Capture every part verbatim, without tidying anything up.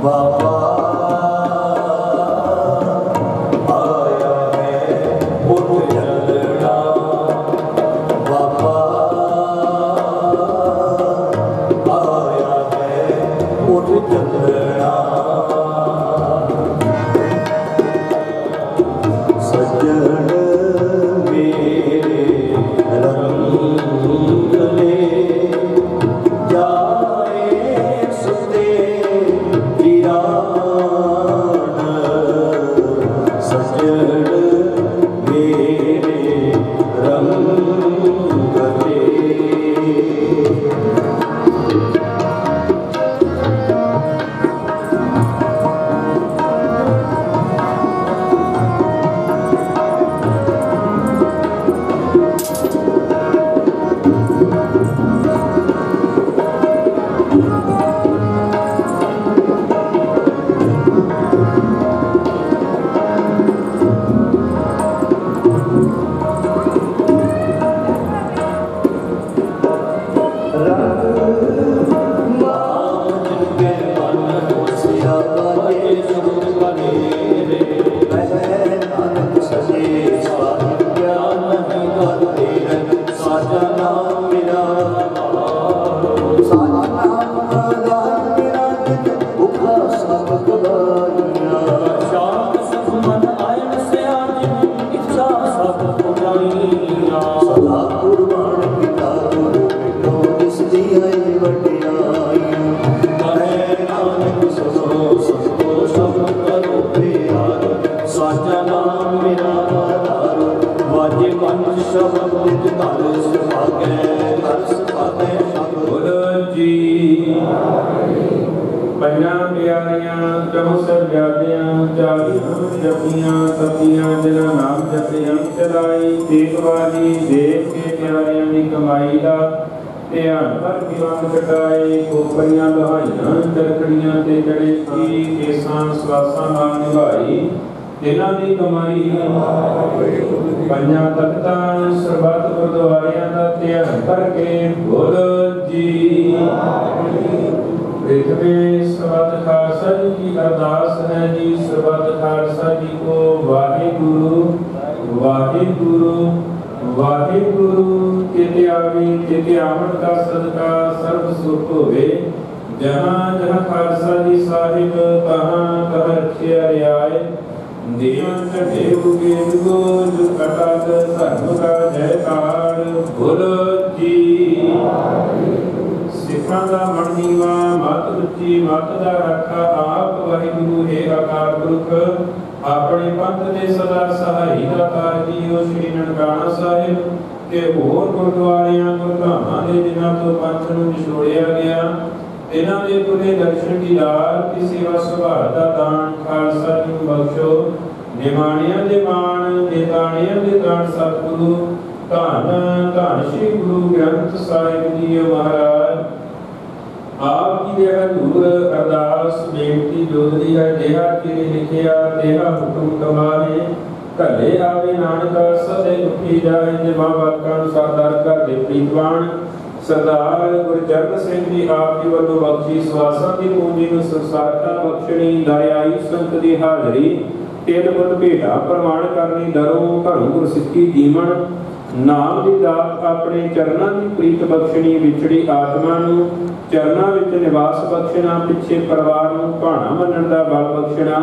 नाम की दात अपने चरणों की प्रीत बख्शनी विछड़ी आत्मा नूं चरणों विच निवास बख्शना पिछे परिवार नूं भाणा मनण दा बल बख्शना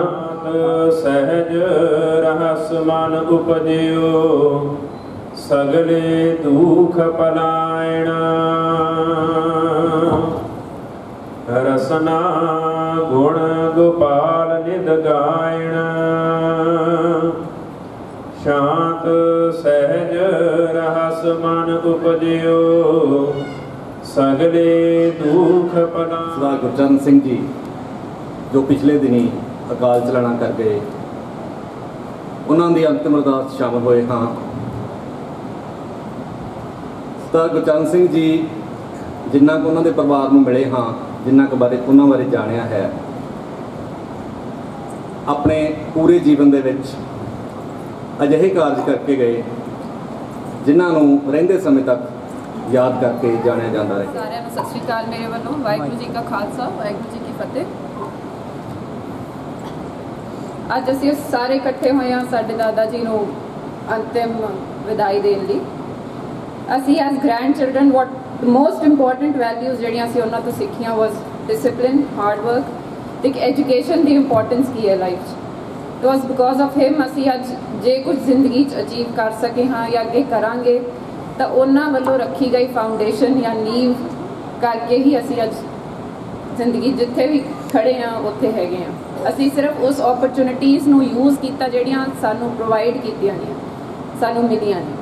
सहज रहस मन उपजियो सगले दुख पलायना रसना गुण गोपाल निध गायण शांत सहज रहस मन उपजियो सगले दुख पला। सरदार गुरचरण सिंह जी जो पिछले दिनी अकाल चलाना कर गए, उन्होंने अंतिम अरदास शामिल हुए हाँ। सरदार गुरचरण सिंह जी जिन्ना को उन्होंने परिवार में मिले हाँ, जिन्ना के बारे उन्होंने बारे जानिया है, अपने पूरे जीवन दे विच अजिहे कार्य करके गए जिन्होंने रहिंदे समय तक याद करके जानिया जाता है। सारिਆਂ ਨੂੰ ਸਤਿ ਸ਼੍ਰੀ ਅਕਾਲ ਮੇਰੇ ਵੱਲੋਂ। ਵਾਹਿਗੁਰੂ जी का खालसा वाहिगुरू जी की फतेह। ਅੱਜ ਅਸੀਂ ਸਾਰੇ ਇਕੱਠੇ ਹੋਏ ਹਾਂ ਸਾਡੇ ਦਾਦਾ ਜੀ ਨੂੰ ਅੰਤਿਮ ਵਿਦਾਈ ਦੇਣ ਲਈ। ਅਸੀਂ as grandchildren what most important values ਜਿਹੜੀਆਂ ਅਸੀਂ ਉਹਨਾਂ ਤੋਂ ਸਿੱਖੀਆਂ ਵਾਸ ਡਿਸਿਪਲਿਨ, ਹਾਰਡ ਵਰਕ ਤੇ ਐਜੂਕੇਸ਼ਨ ਦੀ ਇੰਪੋਰਟੈਂਸ ਕੀ ਹੈ ਲਾਈਫ 'ਚ। तो बस बिकॉज ऑफ हिम असी अज जे कुछ जिंदगी अचीव कर सके हाँ या अगे करांगे तो उन्होंने वालों रखी गई फाउंडेशन या नींव करके ही असी अज जिंदगी जिथे भी खड़े हाँ उत्थे हैगे हाँ। असी सिर्फ उस अपॉर्चुनिटीज़ नूं यूज़ किया जिहड़ियां सानू प्रोवाइड कीतियां ने सानू मिलियां ने।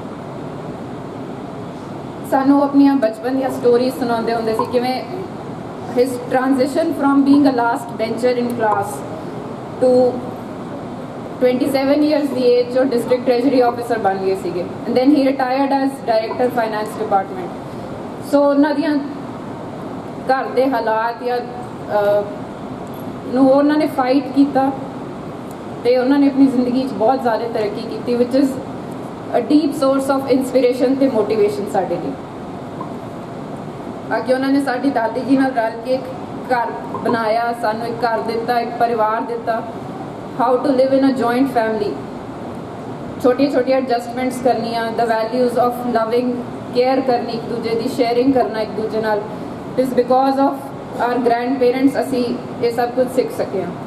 सानू अपनियां बचपन दी स्टोरीज सुणाउंदे हुंदे सी किवें his transition from being a last bencher in class to twenty-seven years ਦੀ ਏਜ ਜੋ ਡਿਸਟ੍ਰਿਕਟ ਟ੍ਰੈਜਰੀ ਆਫਿਸਰ ਬਣ ਗਏ ਸੀਗੇ ਐਂਡ ਦੈਨ ਹੀ retired as director finance department. So ਉਹਨਾਂ ਦੀਆਂ ਘਰ ਦੇ ਹਾਲਾਤ ਜਾਂ ਨੂੰ ਉਹਨਾਂ ਨੇ ਫਾਈਟ ਕੀਤਾ ਤੇ ਉਹਨਾਂ ਨੇ ਆਪਣੀ ਜ਼ਿੰਦਗੀ 'ਚ ਬਹੁਤ ਜ਼ਿਆਦਾ ਤਰੱਕੀ ਕੀਤੀ ਵਿਚ is a deep source of inspiration ਤੇ ਮੋਟੀਵੇਸ਼ਨ ਸਾਡੇ ਲਈ। ਅੱਗੇ ਉਹਨਾਂ ਨੇ ਸਾਡੀ ਦਾਦੀ ਜੀ ਨਾਲ ਰਲ ਕੇ ਇੱਕ ਘਰ ਬਣਾਇਆ, ਸਾਨੂੰ ਇੱਕ ਘਰ ਦਿੱਤਾ, ਇੱਕ ਪਰਿਵਾਰ ਦਿੱਤਾ। How to live in a joint family, छोटी छोटी एडजस्टमेंट्स करनियाँ, the values of loving care करनी, एक दूजे की शेयरिंग करना एक दूजे नाल। It is because of our grandparents असी ये सब कुछ सीख सके हैं।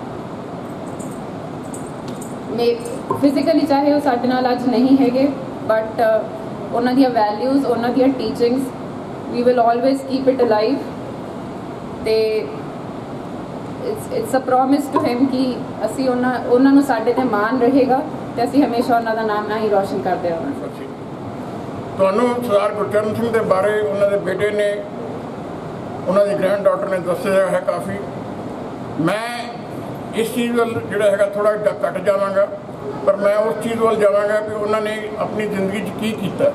मे फिजिकली चाहे वो साडे नाल अज नहीं हैगे बट उन्हां दी वैल्यूज़ उन्हां दी teachings we will always keep it alive. ते it's it's a promise to him कि ਅਸੀਂ ਉਹਨਾਂ ਉਹਨਾਂ ਨੂੰ ਸਾਡੇ ਤੇ ਮਾਣ ਰਹੇਗਾ ਤੇ ਅਸੀਂ ਹਮੇਸ਼ਾ ਉਹਨਾਂ ਦਾ ਨਾਮ ਨਾ ਹੀ ਰੋਸ਼ਨ ਕਰਦੇ ਰਹਾਂਗੇ। ਤੁਹਾਨੂੰ ਸਰਦਾਰ ਗੁਰਚਰਨ ਸਿੰਘ ਦੇ ਬਾਰੇ ਉਹਨਾਂ ਦੇ ਬੇਟੇ ਨੇ, ਉਹਨਾਂ ਦੀ ਗ੍ਰੈਂਡ ਡਾਟਰ ਨੇ ਦੱਸਿਆ ਹੈ ਕਾਫੀ। ਮੈਂ ਇਸ ਚੀਜ਼ ਵੱਲ ਜਿਹੜਾ ਹੈਗਾ ਥੋੜ੍ਹਾ ਜਿਹਾ ਘੱਟ ਜਾਵਾਂਗਾ, ਪਰ ਮੈਂ ਉਸ ਚੀਜ਼ ਵੱਲ ਜਾਵਾਂਗਾ ਕਿ ਉਹਨਾਂ ਨੇ ਆਪਣੀ ਜ਼ਿੰਦਗੀ 'ਚ ਕੀ ਕੀਤਾ।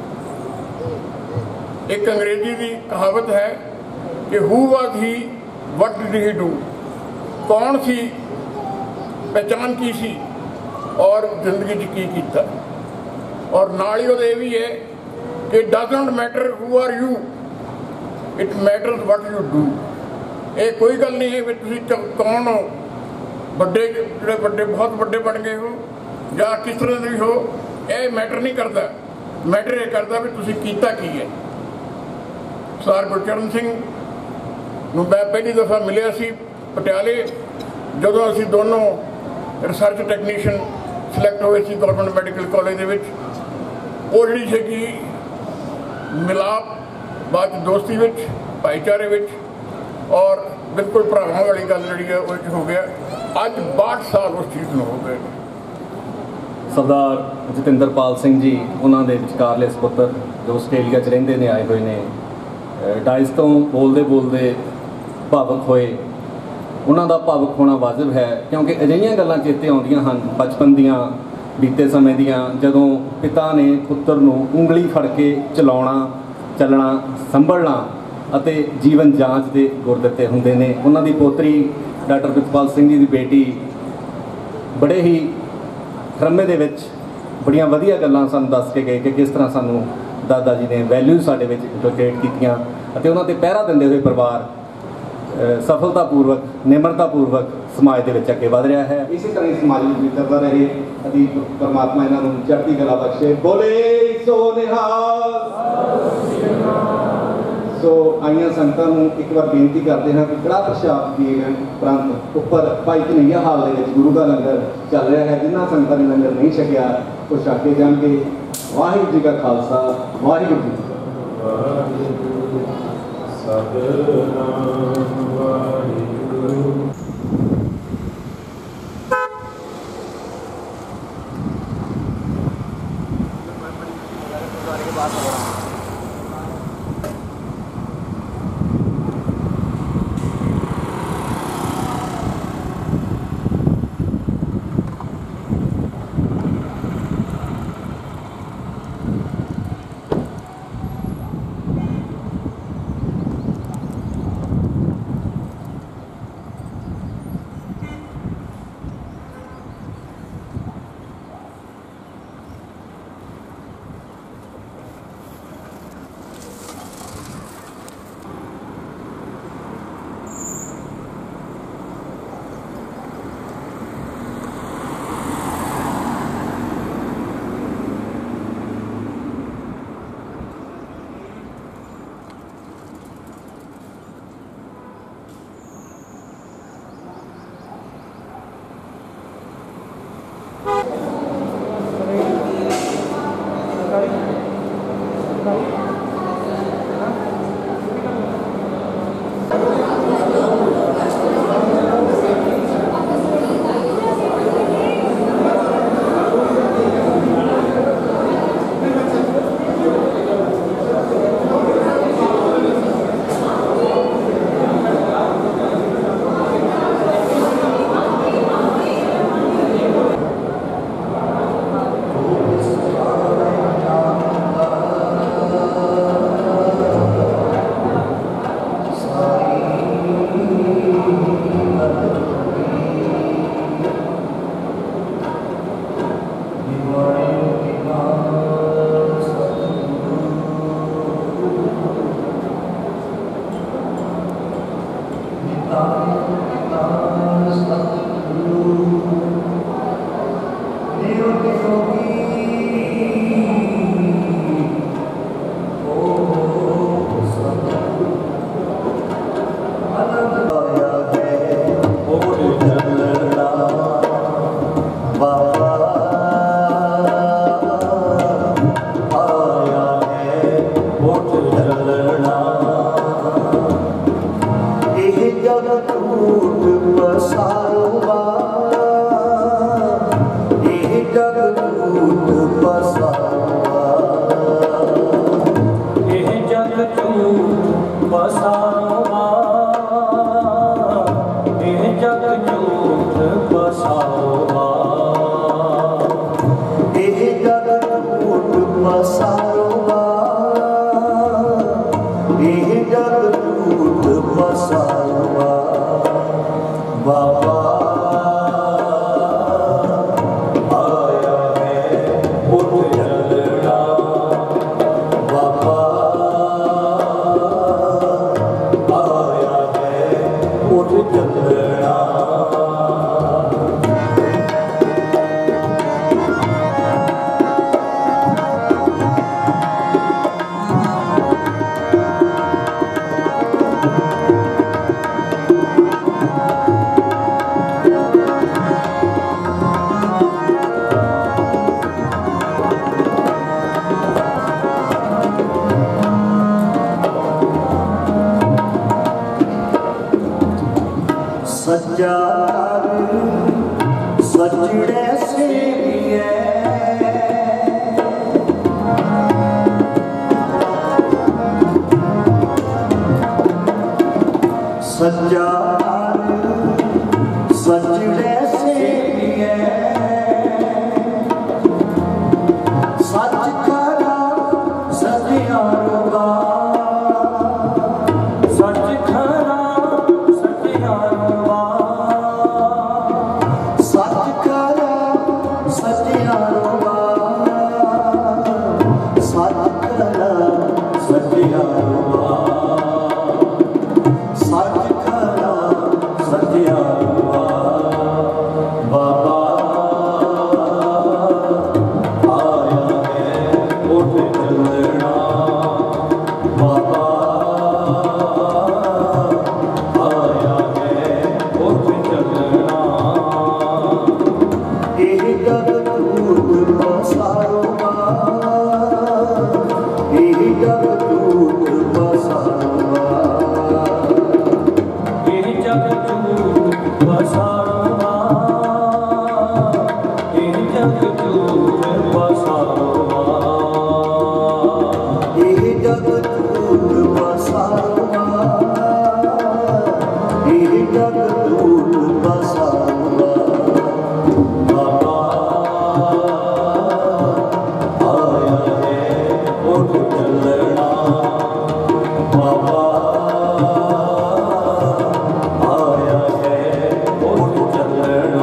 ਇੱਕ ਅੰਗਰੇਜ਼ੀ ਦੀ ਕਹਾਵਤ ਹੈ ਕਿ ਹੂ ਵਾਜ਼ ਹੀ, ਵਟ ਡਿਡ ਹੀ ਡੂ, कौन सी, पहचान की सी और जिंदगी च की कीता। और नाल ही ये भी है कि doesn't matter who are you, it matters what you do. ये कोई गल नहीं है भी तुम कौन हो, बड़े जोड़े बड़े बहुत बड़े बन गए हो या किस तरह भी हो, ये मैटर नहीं करता। मैटर ये करता भी तुम कीता की है। सरदार गुरचरण सिंह नूं मैं पहली दफ़ा मिलिया सी पटियाले ਜਦੋਂ ਅਸੀਂ ਦੋਨੋਂ ਰਿਸਰਚ ਟੈਕਨੀਸ਼ੀਅਨ ਸਿਲੈਕਟ ਹੋਏ ਸੀ ਗੌਰਮੈਂਟ ਮੈਡੀਕਲ ਕਾਲਜ ਦੇ ਵਿੱਚ। ਉਹ ਜਿਹੜੀ ਸੀਗੀ ਮਿਲਾਪ ਬਾਅਦ ਦੋਸਤੀ ਵਿੱਚ, ਭਾਈਚਾਰੇ ਵਿੱਚ ਔਰ ਬਿਲਕੁਲ ਭਰਾਵਾਂ ਵਾਲੀ ਗੱਲ ਜਿਹੜੀ ਹੈ ਉਹ ਹੋ ਗਿਆ। ਅੱਜ ਬਾਹਠ ਸਾਲ ਉਸ ਚੀਜ਼ ਨੂੰ ਹੋ ਗਏ। ਸਰਦਾਰ ਜਤਿੰਦਰਪਾਲ ਸਿੰਘ ਜੀ ਉਹਨਾਂ ਦੇ ਵਿਚਕਾਰਲੇ ਸਪੁੱਤਰ ਜੋ ਆਸਟ੍ਰੇਲੀਆ 'ਚ ਰਹਿੰਦੇ ਨੇ, ਆਏ ਹੋਏ ਨੇ, ਡਾਇਸ ਤੋਂ ਬੋਲਦੇ ਬੋਲਦੇ ਭਾਵੁਕ ਹੋਏ। ਉਹਨਾਂ ਦਾ ਭਾਵੁਕ ਹੋਣਾ ਵਾਜਬ ਹੈ ਕਿਉਂਕਿ ਅਜਿਹੀਆਂ ਗੱਲਾਂ ਚੇਤੇ ਆਉਂਦੀਆਂ ਹਨ ਬਚਪਨ ਦੀਆਂ, ਬੀਤੇ ਸਮੇਂ ਦੀਆਂ, ਜਦੋਂ ਪਿਤਾ ਨੇ ਪੁੱਤਰ ਨੂੰ ਉਂਗਲੀ ਫੜ ਕੇ ਚਲਾਉਣਾ, ਚੱਲਣਾ, ਸੰਭਲਣਾ ਅਤੇ ਜੀਵਨ ਜਾਂਚ ਦੇ ਗੁਰ ਦਿੱਤੇ ਹੁੰਦੇ ਨੇ। ਉਹਨਾਂ ਦੀ ਪੋਤਰੀ ਡਾਕਟਰ ਪ੍ਰਿਤਪਾਲ ਸਿੰਘ ਜੀ ਦੀ ਬੇਟੀ ਬੜੇ ਹੀ ਖਰਮੇ ਦੇ ਵਿੱਚ ਬੜੀਆਂ ਵਧੀਆ ਗੱਲਾਂ ਸਾਨੂੰ ਦੱਸ ਕੇ ਗਏ ਕਿ ਕਿਸ ਤਰ੍ਹਾਂ ਸਾਨੂੰ ਦਾਦਾ ਜੀ ਨੇ ਵੈਲਿਊ ਸਾਡੇ ਵਿੱਚ ਇੰਟਰਕੇਟ ਕੀਤੀਆਂ ਅਤੇ ਉਹਨਾਂ 'ਤੇ ਪਹਿਰਾ ਦਿੰਦੇ ਹੋਏ ਪਰਿਵਾਰ ਸਫਲਤਾਪੂਰਵਕ, ਨਿਮਰਤਾਪੂਰਵਕ ਸਮਾਜ ਦੇ ਵਿੱਚ ਅੱਗੇ ਵਧ ਰਿਹਾ ਹੈ। ਇਸੇ ਤਰ੍ਹਾਂ ਹੀ ਸਮਾਜ ਵਿੱਚ ਵਿਚਰਦਾ ਰਹੇ ਅਤੇ ਪਰਮਾਤਮਾ ਇਹਨਾਂ ਨੂੰ ਚੜ੍ਹਦੀ ਕਲਾ ਬਖਸ਼ੇ। ਬੋਲੇ ਸੋ ਨਿਹਾਲ। ਸੋ ਆਈਆਂ ਸੰਗਤਾਂ ਨੂੰ ਇੱਕ ਵਾਰ ਬੇਨਤੀ ਕਰਦੇ ਹਾਂ ਕਿ ਕੜਾਹ ਪ੍ਰਸ਼ਾਦ ਦੀਏ ਜਾਣ ਉਪਰੰਤ ਉੱਪਰ ਭਾਈ ਕਨਈਆ ਹਾਲ ਦੇ ਵਿੱਚ ਗੁਰੂ ਦਾ ਲੰਗਰ ਚੱਲ ਰਿਹਾ ਹੈ। ਜਿਨ੍ਹਾਂ ਸੰਗਤਾਂ ਨੇ ਲੰਗਰ ਨਹੀਂ ਛਕਿਆ ਉਹ ਛਕ ਕੇ ਜਾਣਗੇ। ਵਾਹਿਗੁਰੂ ਜੀ ਕਾ ਖਾਲਸਾ, ਵਾਹਿਗੁਰੂ ਜੀ ਕੀ ਫਤਿਹ। ਸਤਿਨਾਮ ਵਾਹਿਗੁਰੂ। पसारोबा एह जग झूठ पसारोबा एह जग झूठ पसारोबा एह जग झूठ पसारोबा एह जग झूठ पसारोबा एह जग झूठ पसारोबा बाबा आया है उठ चलना बाबा आया है उठ चलना सच्चा सचड़े से भी है सच्चा सचड़े से भी है सच खरा सत्यारोगा सच खरा सत्यारोगा सच खरा सत्यारोगा सच खरा सत्यारोगा सच खरा सत्यारोगा बाबा आया है उठ चलना बाबा आया है उठ चलना एह जग झूठ पसारोबा एह जग झूठ पसारोबा एह जग झूठ पसारोबा एह जग झूठ पसारोबा एह जग झूठ पसारोबा एह जग झूठ पसारोबा बाबा आया है उठ चलना बाबा आया है उठ चलना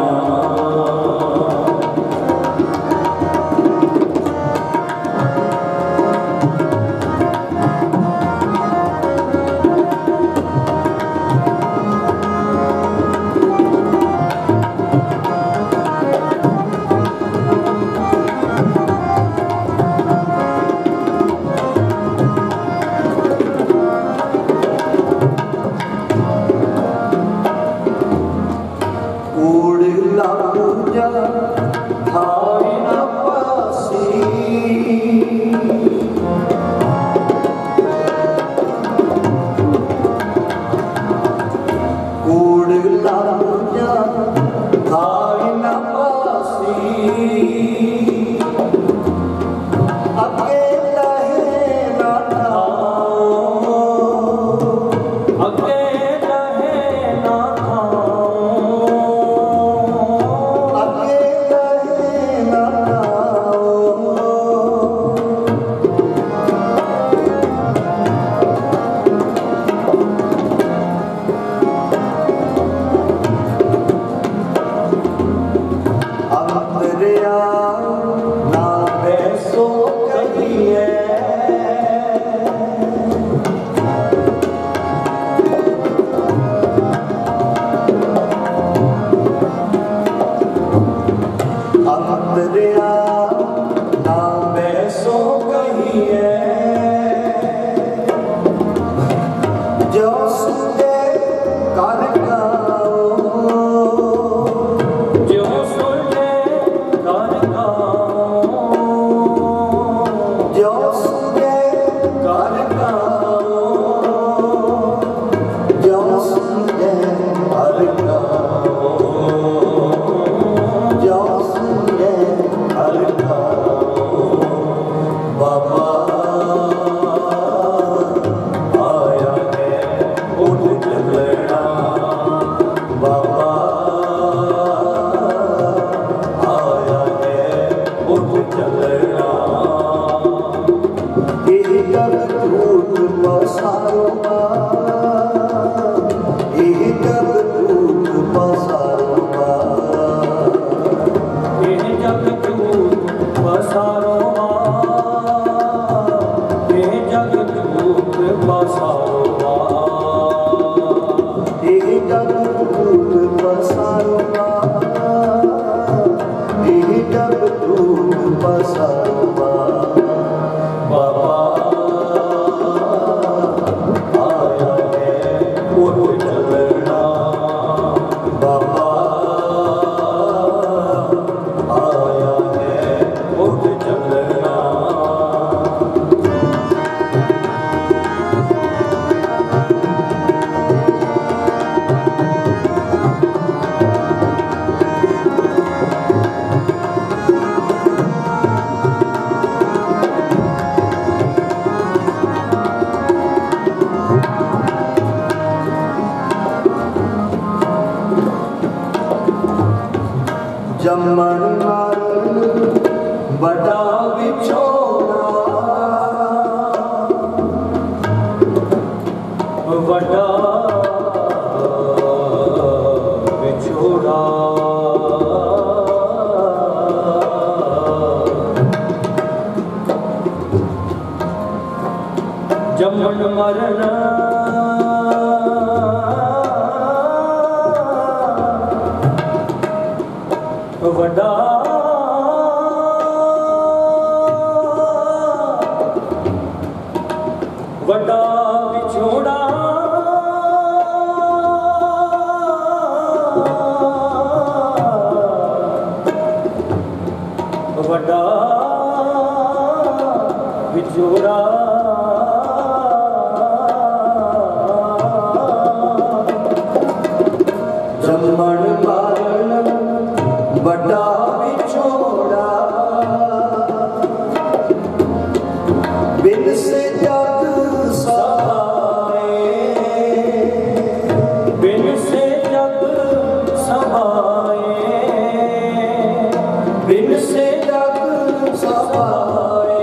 उड़ला पूजा थाई न पासी उड़ला पूजा थाई न पासी अकेला है ना ठाओ अकेला है ना ठाओ अकेला है ना ठाओ अंतर्यामी जमन मरण बड़ा विछोड़ा बड़ा विछोड़ा जमन मरण वड़ा वड़ा विछोड़ा वड़ा विछोड़ा जमन मरण बड़ा विछोड़ा बिन से जग सहाए बिन से जग सहाए बिन से जग सहाए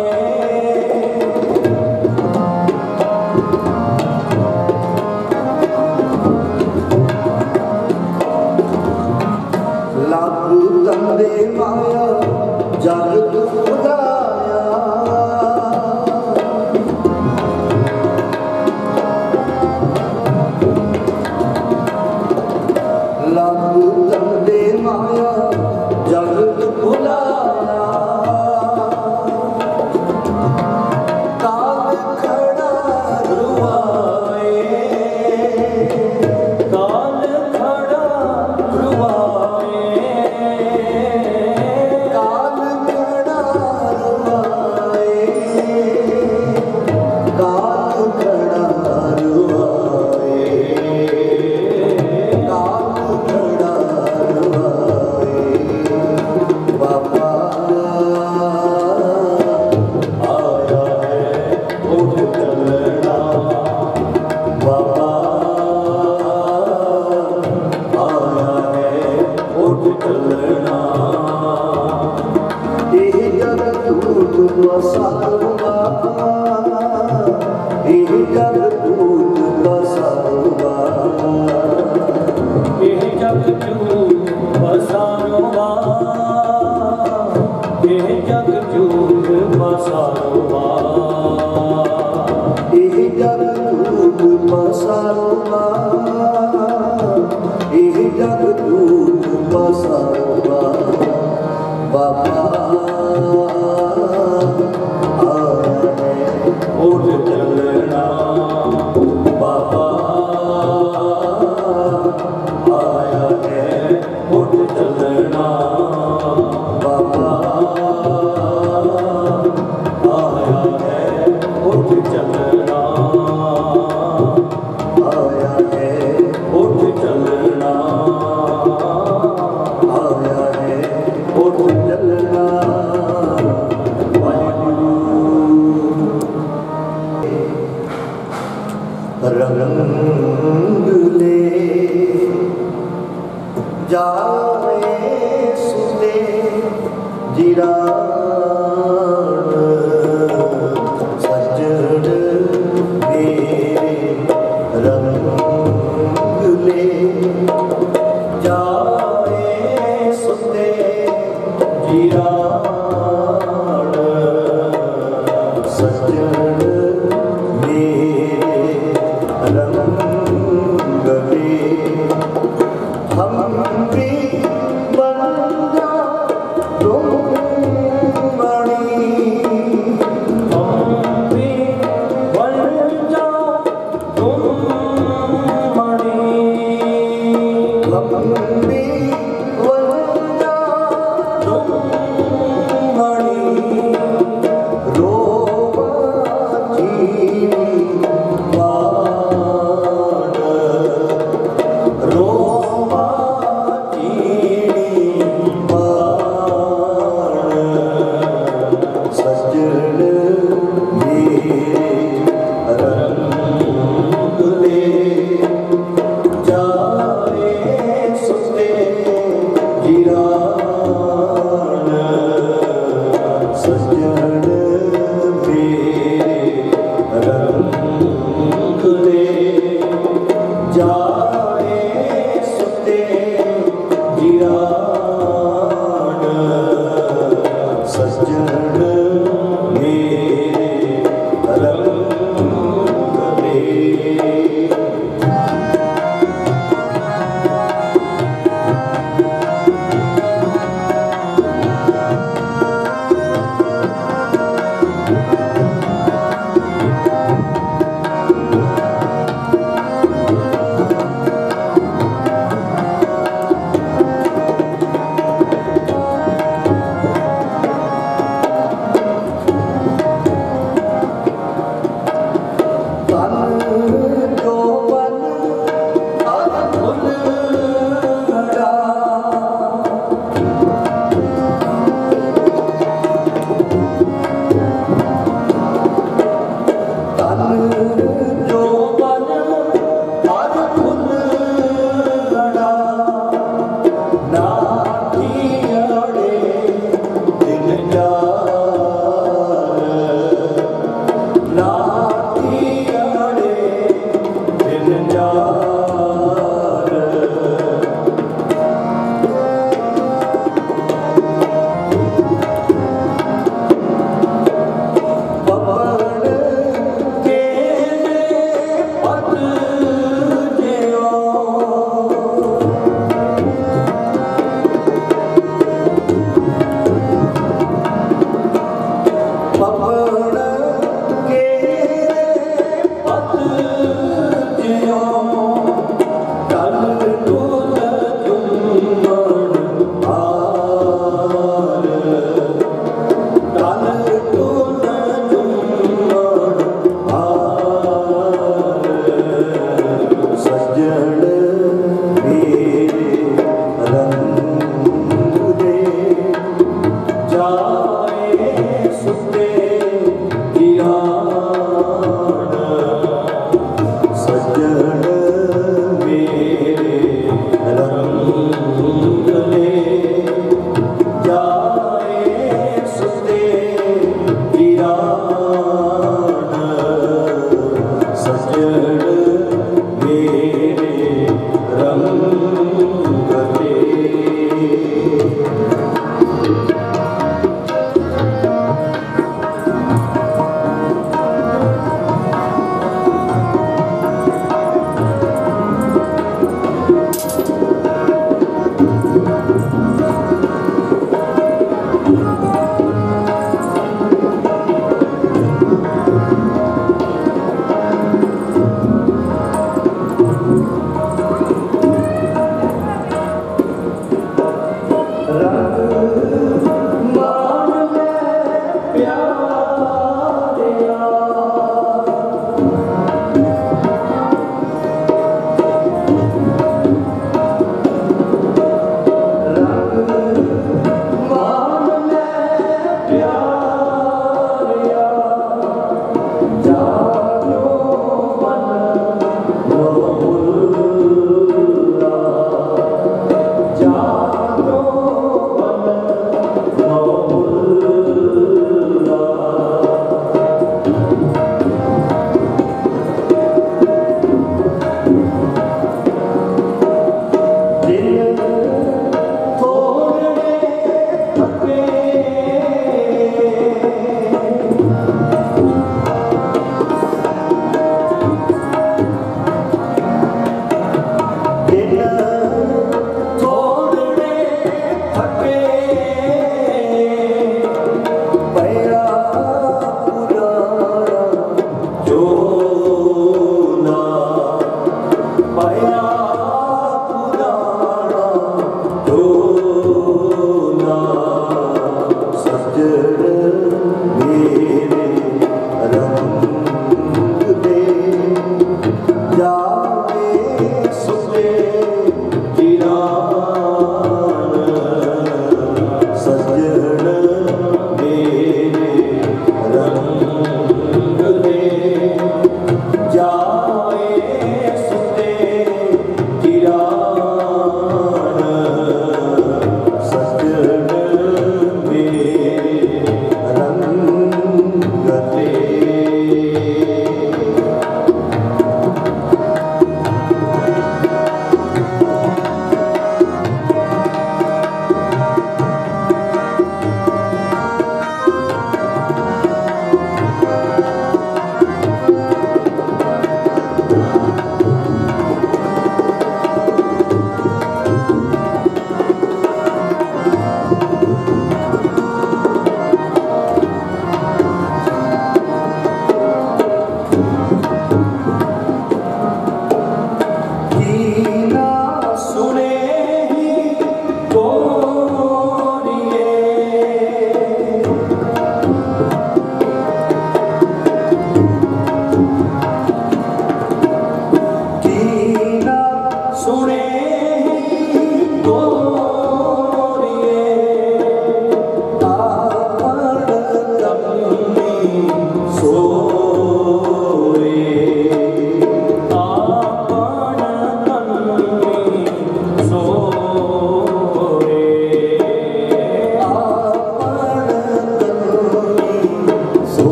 लागू तंदे माया जग खुदाया लागू तंदे माया जग खुदाया काल खड़ा रुआए काल खड़ा रुआए काल खड़ा रुआए काल खड़ा रुआए काल खड़ा रुआए बाबा आया है उठ चलना बाबा आया है उठ चलना ਇਹ ਜਗ ਤੂਤ ਬਸਾਊਗਾ ਇਹ ਜਗ ਤੂਤ ਬਸਾਊਗਾ ਇਹ ਜਗ ਤੂਤ ਬਸਾਊਗਾ ਇਹ ਜਗ ਤੂਤ ਬਸਾਊਗਾ ਇਹ ਜਗ ਤੂਤ ਬਸਾਊਗਾ ਇਹ ਜਗ ਤੂਤ ਬਸਾਊਗਾ बाबा आया है उठ चलना बाबा आया है उठ चलना बाबा आया है उठ चलना आया है उठ चलना आया है उठ चलना रंग ले जाए सुते जिरान सज्जन मेरे रंग ले जाए सुते जिरान सज्जन मेरे रंग ले हम भी बन जा तुम मणि हम भी बन जा तुम मणि हम भी बन जा तुम मणि रोवा जीवी बाण रोवा जीवी बाण सज्जन मेरे रंग ले जाए सुते प्राण सज्जन मेरे रंग दे।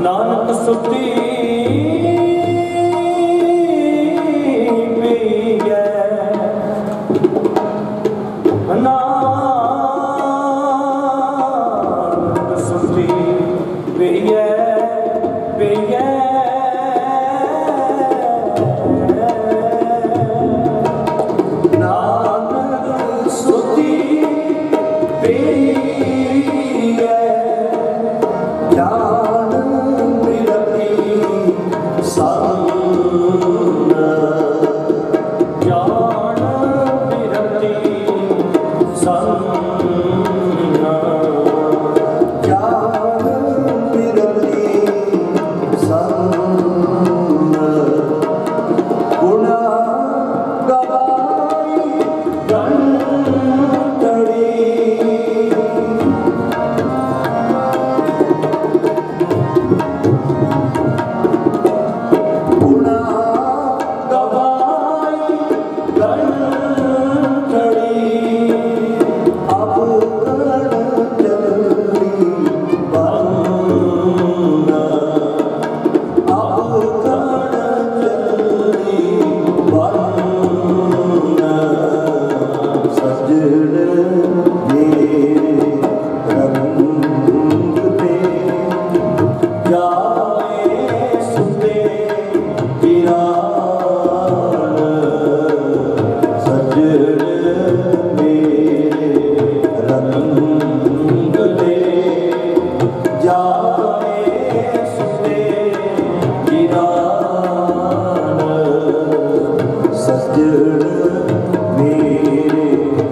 नानक सुती पिए नानक सुती पिए पिए नानक सुती पिए ज्ञान विरति संग ज्ञान विरति संग ज्ञान विरति संग गुण गवाई गंतड़ी गुणा गवाई गंतड़ी अब गण चली बंग अब गण चली बंग सजन मेरे रंग पे जाए सुते गिरान सजन मेरे रंग पे जाए सुते गिरान सजन मेरे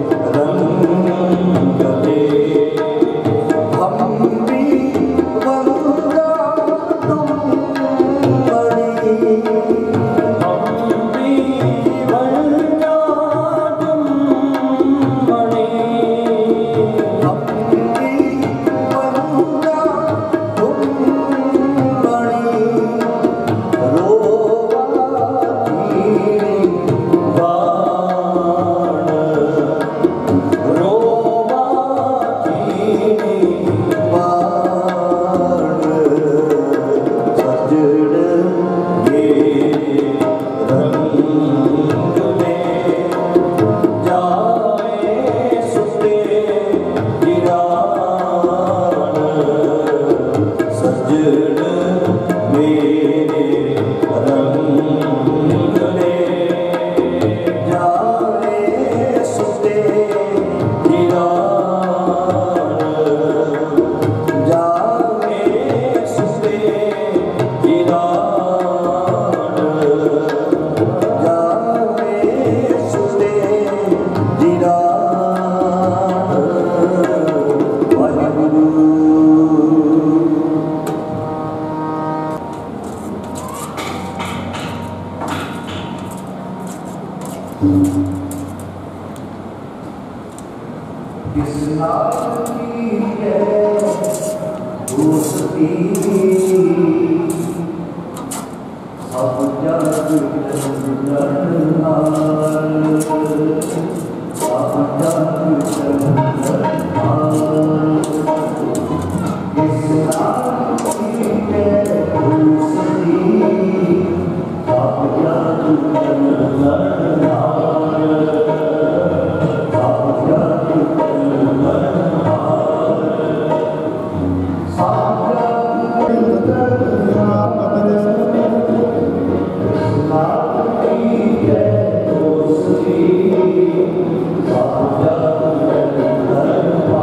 रंग पे हम भी वंदा तुम बड़ी हम भी वंदा तुम बड़ी हम भी वंदा तुम बड़ी रोवाती बाण रोवाती बाण सजन मेरे रंग में जाए सुते गिरान सजन मेरे रंग में जाए सुते गिरान जाए सुते गिरान जाए सुते गिरान वाहिगुरु किस नाम की है दोस्ती सब जग जंगलहार सब जग जंगलहार किस नाम की है दोस्ती सब जग जंगलहार सब जग Thank you.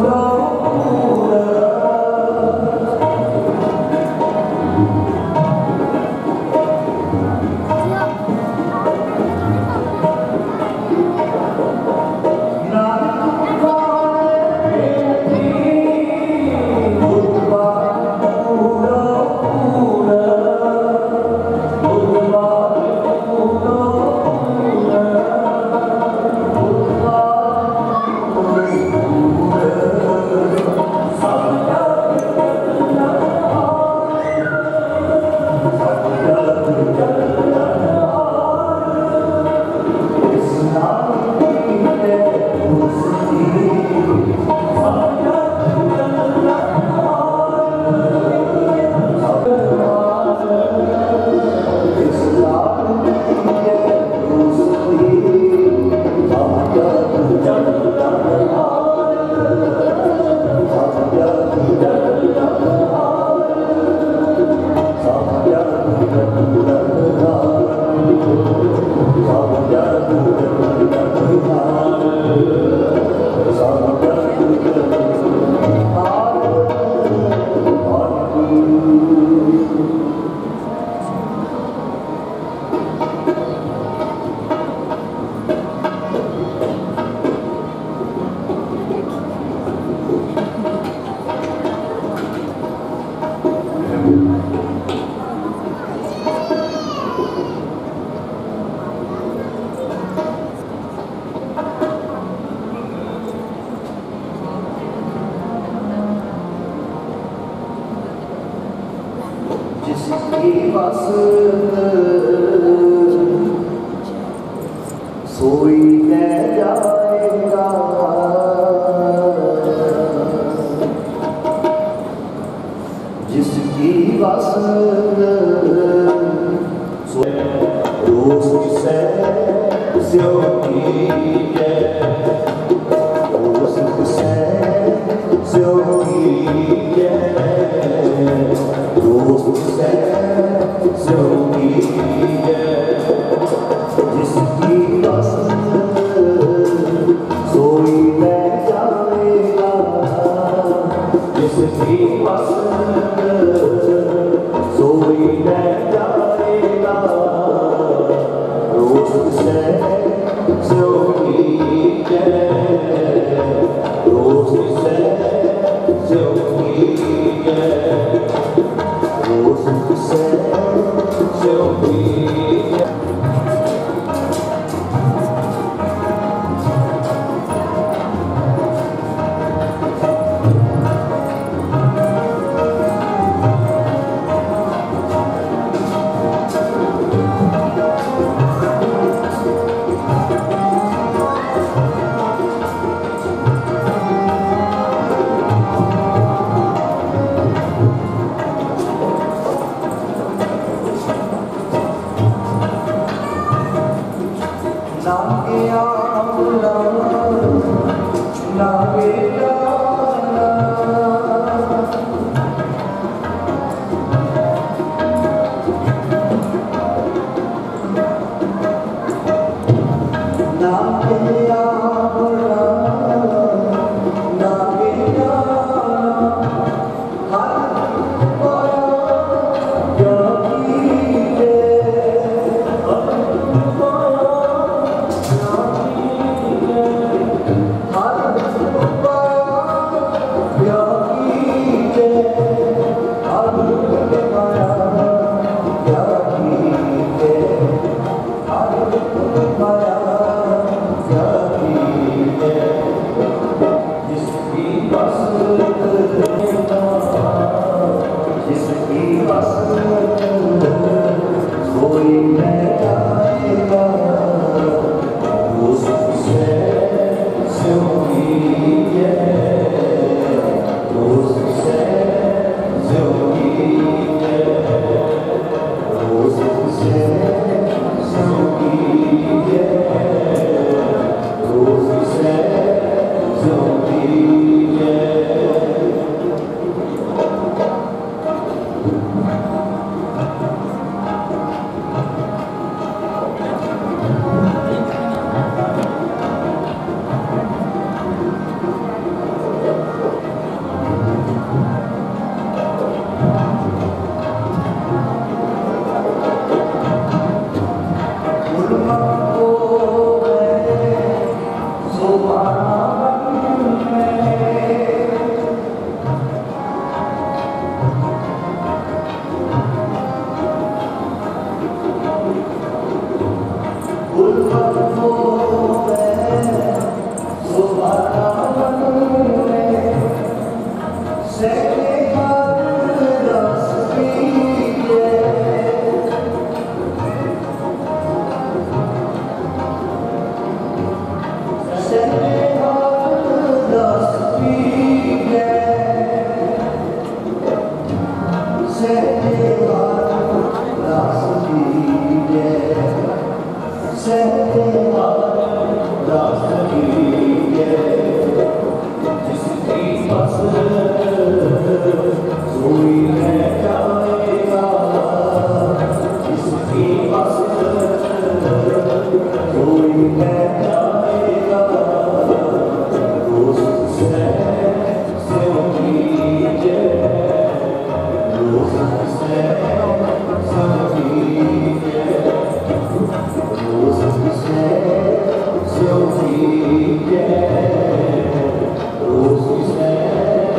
जिसकी बस सोई न जाएगा, जिसकी बस रोज से ज्योति है, रोज से ज्योति है, रोज से ज्योति है, जिसकी बस सोई न जाएगा, जिसकी बस सोई न जाएगा, रोज से ज्योति है, रोज से ज्योति है, रोज से ज्योति है। Yeah. Yeah.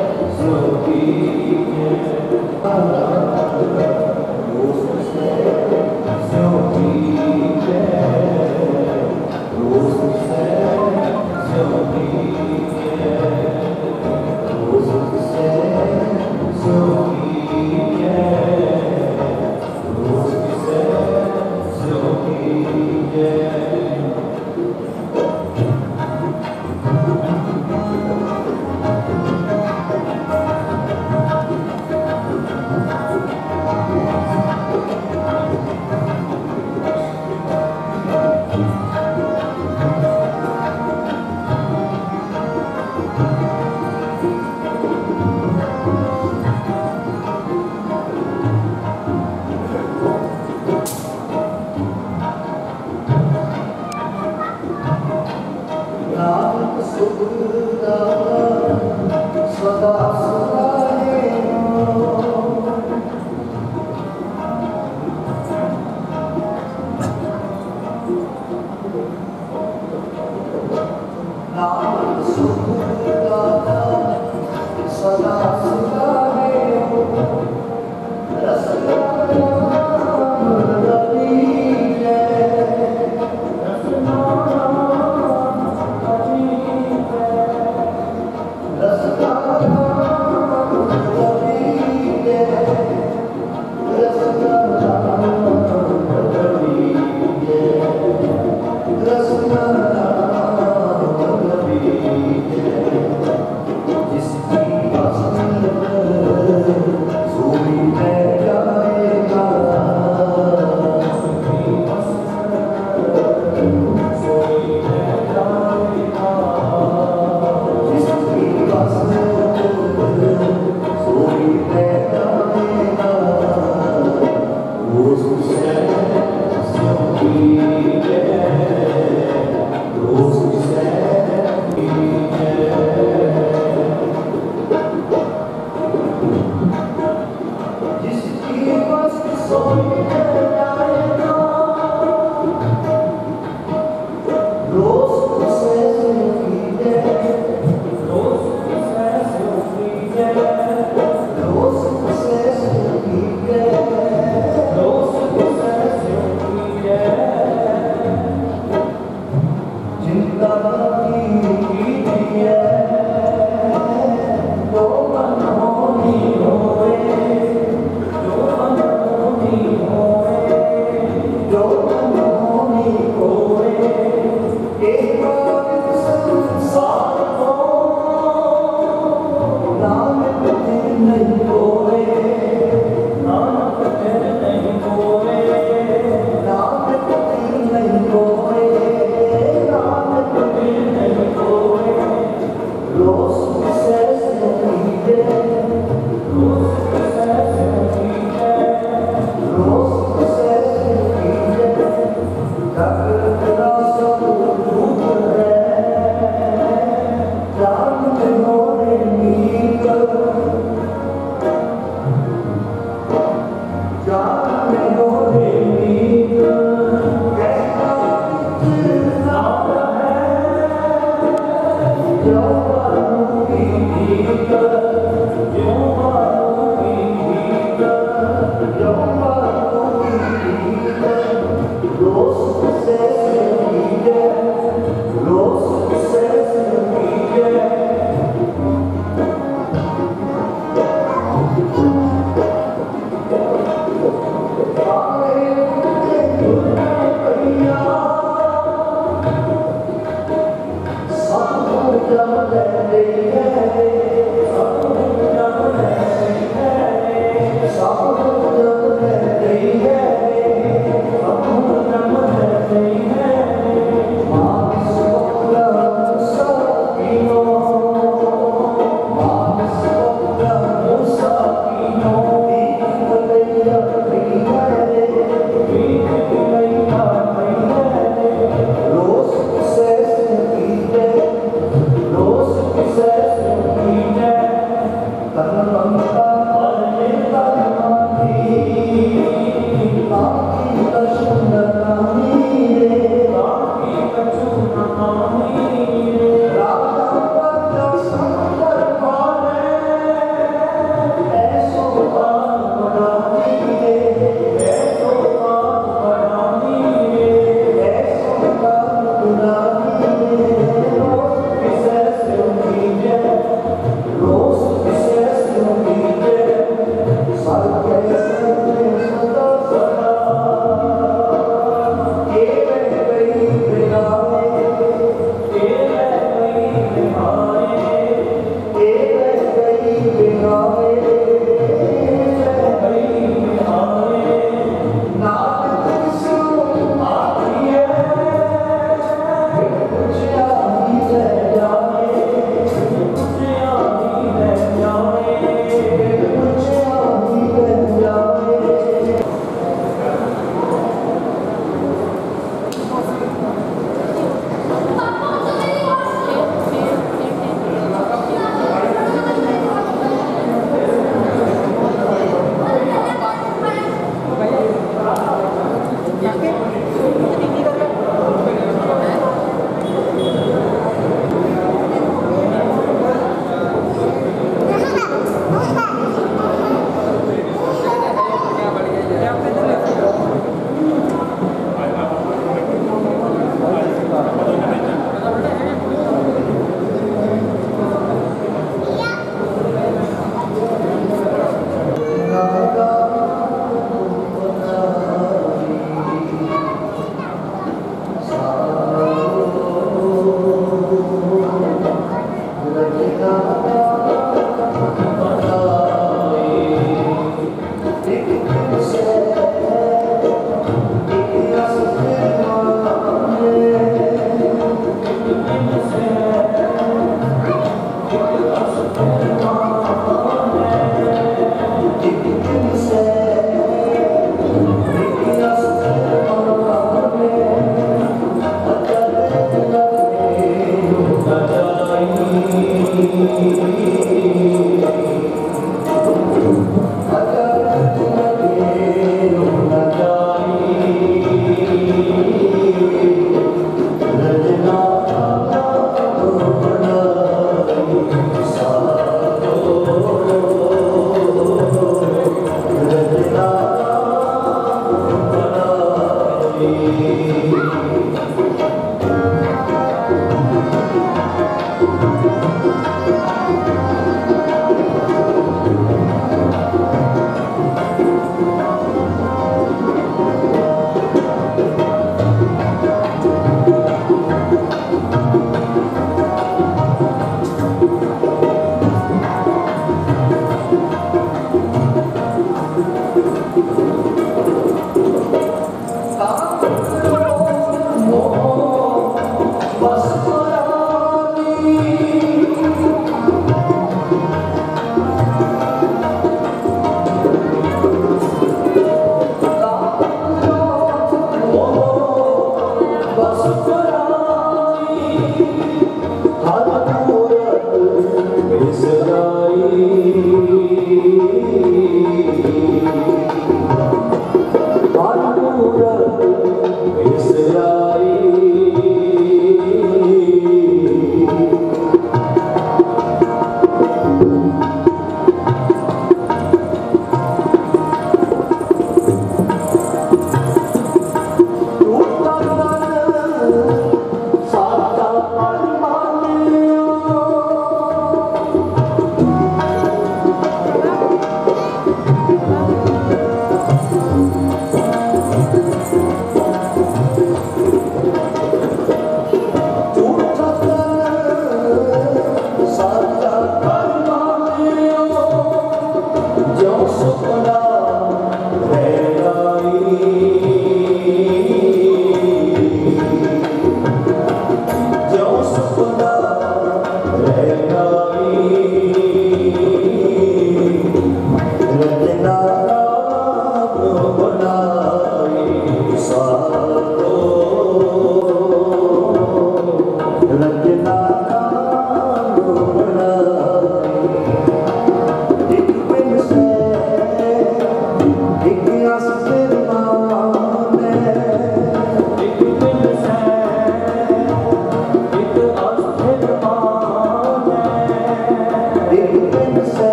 Satta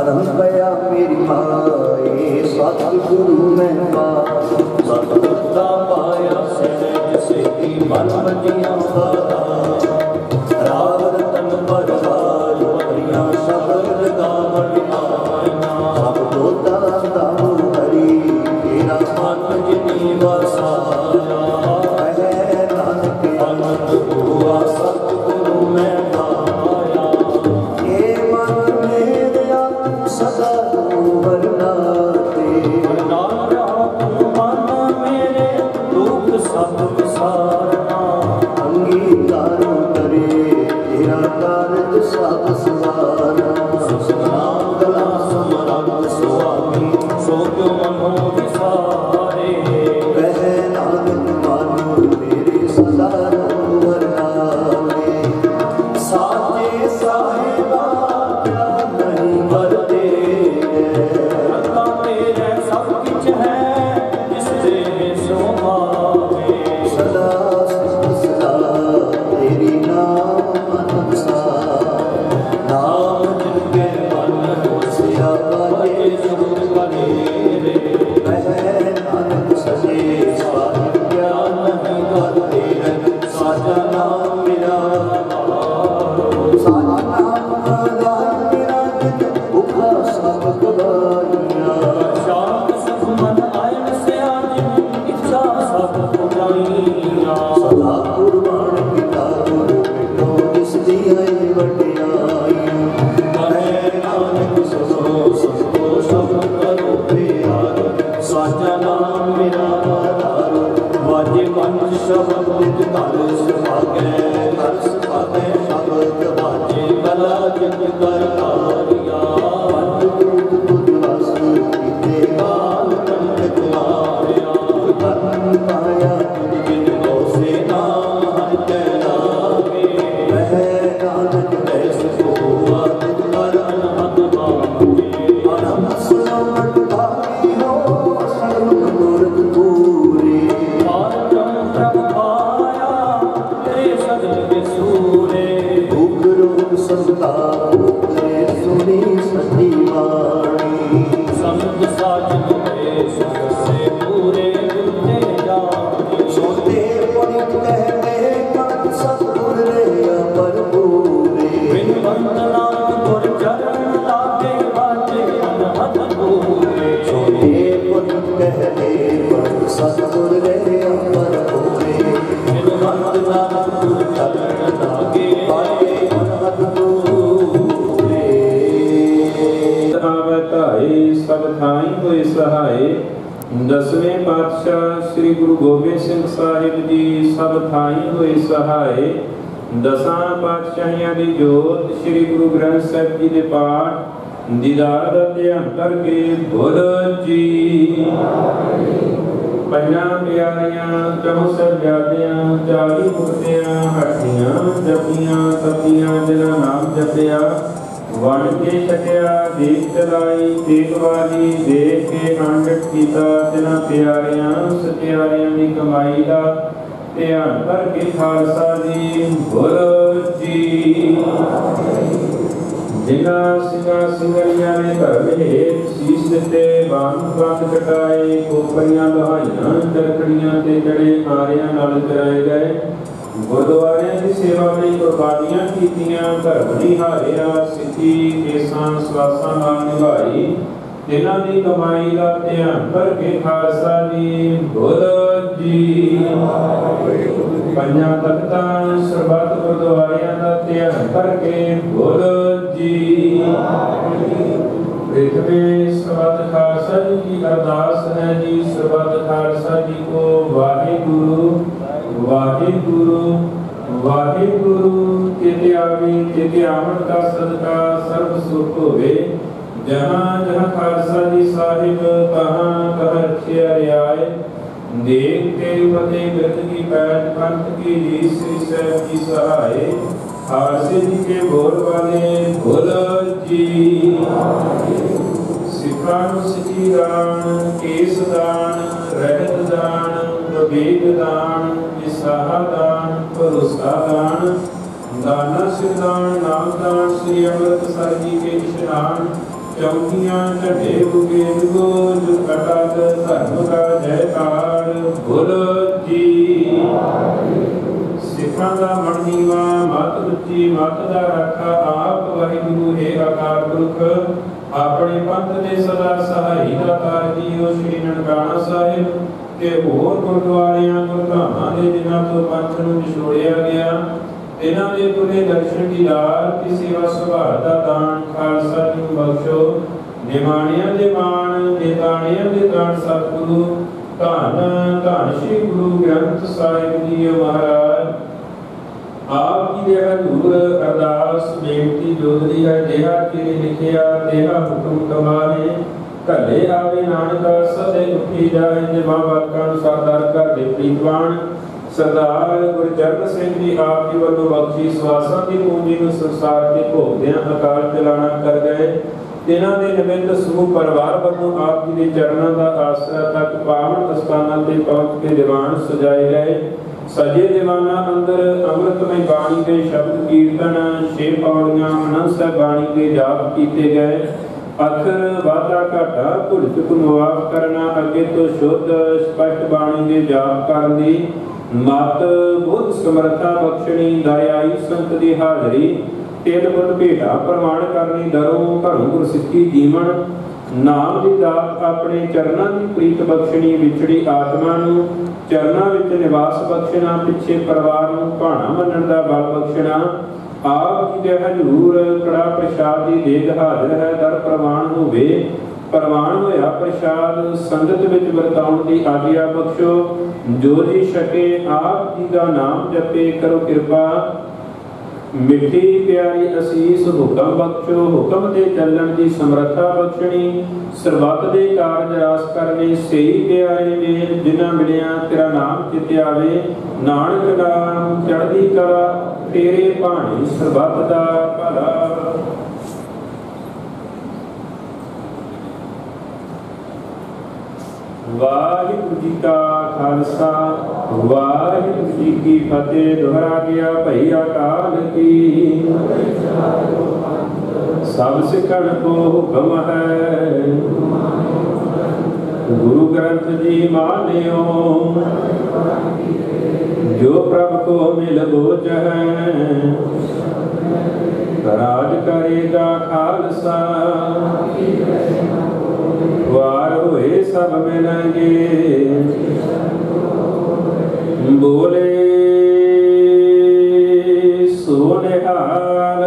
धर्म गया मेरी माए सतगुरु मैं पा सतगुरता पाया सहज से की मन बजिया पाता राग रतन परवार परिया शब्द गावण आईना सब दोता दाऊ हरि तेरा मन जिनी वसाया कहे नानक अनंत हुआ सतगुरु मैं पाया ये मन मेरा सदा तू वरनाते वरना रहा तू मन मेरे दुख सब विसारना अंगीकार करे तेरा कारज सब सवारा सतनाम गला समरंग स्वामी सो क्यों मनो विसारे कह नानक मानो मेरे सदा तू वरनाते साचे साहिबा क्या नहीं मरते रता तेरे सब कुछ है जिससे सो पावे सदा सदा तेरी नाम मन सा नाम जिनके मन होशिया वाले सुख बनेरे कहे नानक सजे साहिब क्या नहीं करते साजा नाम मेरा साजा नाम मेरा भूखा सब गवाइया शांत सुख मन आयन से आज इच्छा सब पुराइया सदा कुर्बान पिता गुरु मिटो जिस दी आई वटियाई कहे नानक सुनो सबको सब करो प्यार साजा नाम मेरा आधार वाजे पंच शब्द नित कर सुभागे कर सुभागे शब्द वाजे कला जग कर कारिया पंच दूत बुद्ध वस कीते काल कंठ मारिया तन पाया तुझ बिन से नाम हर के लागे कहे नानक बैस हुआ तुझ पर अनहद मांगे अनम सुनवट भागी हो सर्व गुरु पूरे आरतम प्रभ पाया तेरे सदन के सूरे भूख रोग संताप तेरे सुनी सती वाणी संत साजन के सुख से पूरे गुरते जाने सोते पनित कहते कट सतगुर रे अपर पूरे बिन वंदना गुर चरण लागे बाजे अनहद पूरे सोते पनित कहते कट सतगुर रे अपर पूरे बिन वंदना गुर चरण लागे बाजे अनहद पूरे आवताए सब थाई होए सहाय दसवें पातशाह श्री गुरु गोबिंद सिंह साहिब जी सब थाई होए सहाय दसां पातशाहियां दी जोत श्री गुरु ग्रंथ साहिब जी दे पाठ दीदार दा ध्यान करके बोलो जी पंजां प्यारियां चौं ਸਾਹਿਬਜ਼ਾਦਿਆਂ चाली मुक्तियां हटियां जपियां तपियां जिन्हां नाम जपिया वण के छकिया देख चलाई तेग वाली देख के आंडट कीता तिन्हां प्यारियां सत्यारियां दी कमाई दा ध्यान करके खालसा जी बोलो जी जिन्हां ਸਿੰਘਾਂ ਸਿੰਘਣੀਆਂ ने धर्म हेठ शीश दिते ਬੰਦ ਬੰਦ कटाए कोपरियां लोहाइयां चरखड़ियां ते जड़े आरियां नाल कराए गए गुरुद्वारे की सेवा में कुर्बानियां कीतियां धर्म निहारिया सिद्धि केसां सवासां नाल निभाई तिन्हां दी कमाई दा ध्यान करके खालसा जी बोलो जी पंजां तख्तां सरबत गुरुद्वारियां दा ध्यान करके बोलो जी में सरबत खालसा जी की अरदास है जी सरबत खालसा जी को वाहिगुरु वाहिगुरु वाहिगुरु चिते आवे चिते आवन का सदका सर्व सुख होवे जहाँ जहाँ खालसा जी साहिब कहाँ कहाँ रखे आए देख के फतेह बिरद की पैठ पंथ की जी श्री साहिब जी सहाय खालसे जी के बोल वाले बोलो जी सिखां सिखी दान केस दान रहत दान प्रभेद दान विसाह दान भरोसा दान दाना सिरदान नाम दान श्री अमृतसर जी के इशनान ਚੌਕੀਆਂ ਢੇ ਉਗੇ ਗੋਜ ਕਟਕ ਧਰਮ ਕਾ ਜੈਕਾਰ ਬੋਲੋ ਜੀ। ਸਿੱਖਾਂ ਦਾ ਮਣੀਵਾ ਮਤ ਉੱਚੀ ਮਤ ਦਾ ਰਾਖਾ ਆਪ ਵਾਹਿਗੁਰੂ ਹੈ ਆਕਾਰ ਪੁਰਖ ਆਪਣੇ ਪੰਥ ਦੇ ਸਦਾ ਸਹਾਈ ਦਾਤਾਰ ਜੀਓ ਸ੍ਰੀ ਨਨਕਾਣਾ ਸਾਹਿਬ ਤੇ ਹੋਰ ਗੁਰਦੁਆਰਿਆਂ ਗੁਰਧਾਮਾਂ ਦੇ ਜਿਨ੍ਹਾਂ ਤੋਂ ਪੰਥ ਨੂੰ ਵਿਛੋੜਿਆ ਗਿਆ ਇਹਨਾਂ ਦੇ ਪੁਰੇ ਦਰਸ਼ਨ ਦੀਦਾਰ ਦੀ ਸੇਵਾ ਸੁਭਾਅ ਦਾ ਦਾਨ ਖਾਲਸਾ ਜੀ ਨੂੰ ਬਖਸ਼ੋ। ਨਿਮਾਣਿਆਂ ਦੇ ਮਾਣ ਨਿਤਾਣਿਆਂ ਦੇ ਦਾਨ ਸਤਿਗੁਰੂ ਧੰਨ ਧੰਨ ਸ੍ਰੀ ਗੁਰੂ ਗ੍ਰੰਥ ਸਾਹਿਬ ਜੀ ਮਹਾਰਾਜ ਆਪ ਜੀ ਦੇ ਹਜ਼ੂਰ ਅਰਦਾਸ ਬੇਨਤੀ ਜੋਦਰੀ ਹੈ ਜਿਹਾ ਤੇਰੇ ਲਿਖਿਆ ਤੇਹਾ ਹੁਕਮ ਕਮਾਰੇ ਘੱਲੇ ਆਵੇ ਨਾਨਕਾ ਸਦੇ ਉੱਠੀ ਜਾਏ ਨਿਵਾ ਵਾਕਾਂ ਅਨੁਸਾਰ ਦਰ ਘਰ ਦੇ ਪ੍ਰੀਤਵਾਨ ਸਰਦਾਰ ਗੁਰਚਰਨ ਸਿੰਘ ਜੀ ਆਪ ਜੀ ਵੱਲੋਂ ਬਖਸ਼ੀ ਸਵਾਸਾਂ ਦੀ ਪੂੰਜੀ ਨੂੰ ਸੰਸਾਰ ਦੇ ਭੋਗਦਿਆਂ ਅਕਾਲ ਚਲਾਣਾ ਕਰ ਗਏ। ਇਹਨਾਂ ਦੇ ਨਿਮਿਤ ਸਮੂਹ ਪਰਿਵਾਰ ਵੱਲੋਂ ਆਪ ਜੀ ਦੇ ਚਰਨਾਂ ਦਾ ਆਸਰਾ ਤੱਕ ਪਾਵਨ ਅਸਥਾਨਾਂ ਤੇ ਪਹੁੰਚ ਕੇ ਦੀਵਾਨ ਸਜਾਏ ਗਏ। ਸਜੇ ਦੀਵਾਨਾਂ ਅੰਦਰ ਅੰਮ੍ਰਿਤਮਈ ਬਾਣੀ ਦੇ ਸ਼ਬਦ ਕੀਰਤਨ ਛੇ ਪੌੜੀਆਂ ਅਨੰਦ ਸਾਹਿਬ ਬਾਣੀ ਦੇ ਜਾਪ ਕੀਤੇ ਗਏ। ਅੱਖਰ ਵਾਧਾ ਘਾਟਾ ਭੁੱਲ ਚੁੱਕ ਮੁਆਫ ਕਰਨਾ ਅੱਗੇ ਤੋਂ ਸ਼ੁੱਧ ਸਪਸ਼ਟ ਬਾਣੀ ਦੇ ਜਾਪ ਕਰਨ ਦੀ ਮਤ ਬੁੱਧ ਸਮਰੱਥਾ ਬਖਸ਼ਣੀ ਦਰਿਆਈ ਸੰਤ ਦੀ ਹਾਜ਼ਰੀ ਤੇਲ ਬੁੱਧ ਭੇਟਾ ਪ੍ਰਮਾਣ ਕਰਨੀ ਦਰੋਂ ਘਰੋਂ ਗੁਰਸਿੱਖੀ ਜੀਵਨ ਨਾਮ ਦੀ ਦਾਤ ਆਪਣੇ ਚਰਨਾਂ ਦੀ ਪ੍ਰੀਤ ਬਖਸ਼ਣੀ ਵਿਛੜੀ ਆਤਮਾ ਨੂੰ ਚਰਨਾਂ ਵਿੱਚ ਨਿਵਾਸ ਬਖਸ਼ਣਾ ਪਿੱਛੇ ਪਰਿਵਾਰ ਨੂੰ ਭਾਣਾ ਮੰਨਣ ਦਾ ਬਲ ਬਖਸ਼ਣਾ ਆਪ ਜੀ ਦੇ ਹਜ਼ੂਰ ਕੜਾ ਪ੍ਰਸ਼ਾਦ ਦੀ ਦੇਗ ਹਾਜ਼ਰ ਹੈ ਦਰ ਪ੍ਰਵਾਨ ਹੋਵੇ ਪ੍ਰਵਾਨ ਹੋਇਆ ਪ੍ਰਸ਼ਾਦ ਸੰਗਤ ਵਿੱਚ ਵਰਤਾਉਣ ਦੀ ਆਗਿਆ ਬਖਸ਼ੋ। ਜੋ ਜੀ ਛਕੇ ਆਪ ਜੀ ਦਾ ਨਾਮ ਜਪੇ ਕਰੋ ਕਿਰਪਾ ਮਿੱਠੀ ਪਿਆਰੀ ਅਸੀਸ ਹੁਕਮ ਬਖਸ਼ੋ ਹੁਕਮ ਤੇ ਚੱਲਣ ਦੀ ਸਮਰੱਥਾ ਬਖਸ਼ਣੀ ਸਰਬੱਤ ਦੇ ਕਾਰਜ ਰਾਸ ਕਰਨੇ ਸਹੀ ਪਿਆਰੇ ਮੇਲ ਜਿਨ੍ਹਾਂ ਮਿਲਿਆ ਤੇਰਾ ਨਾਮ ਚਿਤ ਆਵੇ ਨਾਨਕ ਨਾਮ ਚੜ੍ਹਦੀ ਕਲਾ ਤੇਰੇ ਭਾਣੇ ਸਰਬੱਤ ਦਾ ਭਲਾ। ਵਾਹਿਗੁਰੂ ਜੀ ਕਾ ਖਾਲਸਾ ਵਾਹਿਗੁਰੂ ਜੀ ਕੀ ਫਤਿਹ। ਦੁਹਰਾ ਗਿਆ ਭਈ ਅਕਾਲ ਕੀ ਸਭ ਸਿੱਖਣ ਕੋ ਹੁਕਮ ਹੈ ਗੁਰੂ ਗ੍ਰੰਥ ਜੀ ਮਾਨਿਓ ਜੋ ਪ੍ਰਭ ਕੋ ਮਿਲ ਬੋਝ ਹੈ ਰਾਜ ਕਰੇਗਾ ਖਾਲਸਾ ਵਾਰ ਹੋਏ ਸਭ ਮਿਲਣਗੇ ਬੋਲੇ ਸੋ ਨਿਹਾਲ।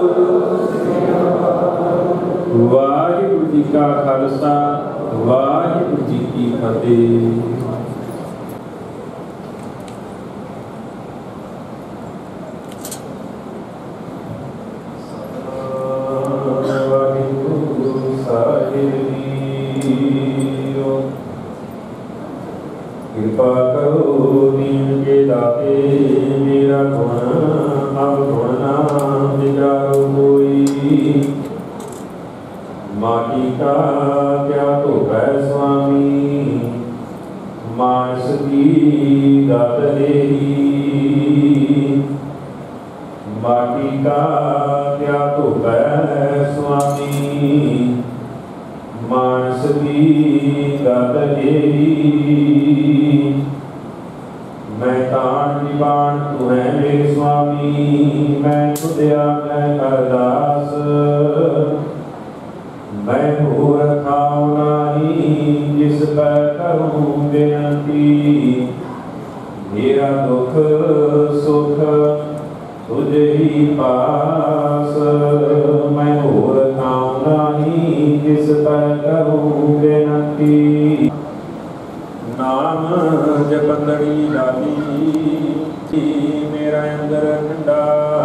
ਵਾਹਿਗੁਰੂ ਜੀ ਕਾ ਖਾਲਸਾ ਵਾਹਿਗੁਰੂ ਜੀ ਕੀ ਫਤਿਹ। ਕਿਰਪਾ ਕਰੋ ਦੀਨ ਕੇ ਦਾਤੇ ਮੇਰਾ ਗੁਣ ਅਬ ਗੁਣ ਨਾ ਵਿਚਾਰੋ ਕੋਈ ਮਾਟੀ ਕਾ ਕਿਆ ਧੋਖੈ ਸੁਆਮੀ ਮਾਨਸ ਕੀ ਦਾਤ ਦੇਹੀ ਮਾਟੀ ਕਾ ਕਿਆ ਧੋਖੈ ਸੁਆਮੀ ਮਾਨਸ ਕੀ ਦਾਤ ਦੇਹੀ मैं तान निबान तू है मेरे स्वामी मैं खुदिया मैं अरदास मैं भूर खाऊं नाही जिस पर करूं बेनती मेरा दुख सुख तुझे ही पास मैं भूर खाऊं नाही जिस पर करूं बेनती नाम जपंदड़ी लाली मेरा अंदर ठंडा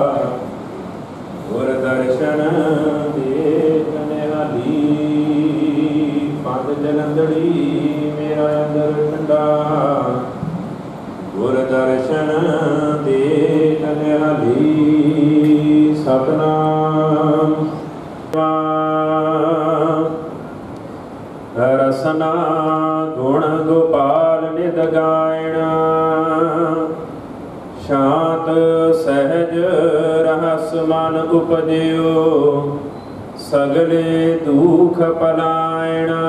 गुर दर्शन देखने वाली पंथ जलंदड़ी मेरा अंदर ठंडा गुर दर्शन देखने वाली सतनाम रसना गुण गोपाल निद गायणा शांत सहज रहस मन उपजयो सगले दुख पलायना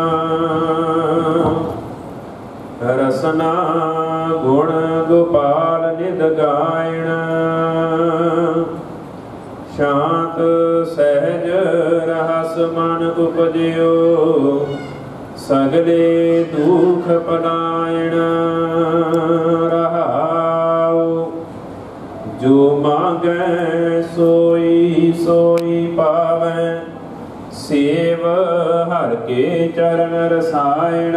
रसना गुण गोपाल निध गायण शांत सहज रहस मन उपजयो सगले दुख पलायण रहाओ जो मांगै सोई सोई पावै सेव हर के चरण रसायण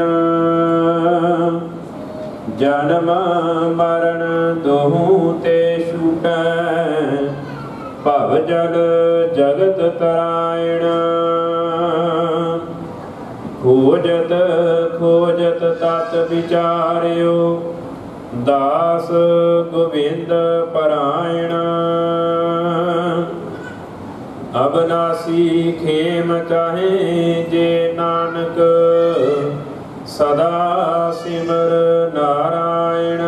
जन्म मरण दोहू ते छूटै भव जल जगत तरायण खोजत खोजत तत विचार्यो दास गोविंद परायण अबनासी खेम चाहे जे नानक सदा सिमर नारायण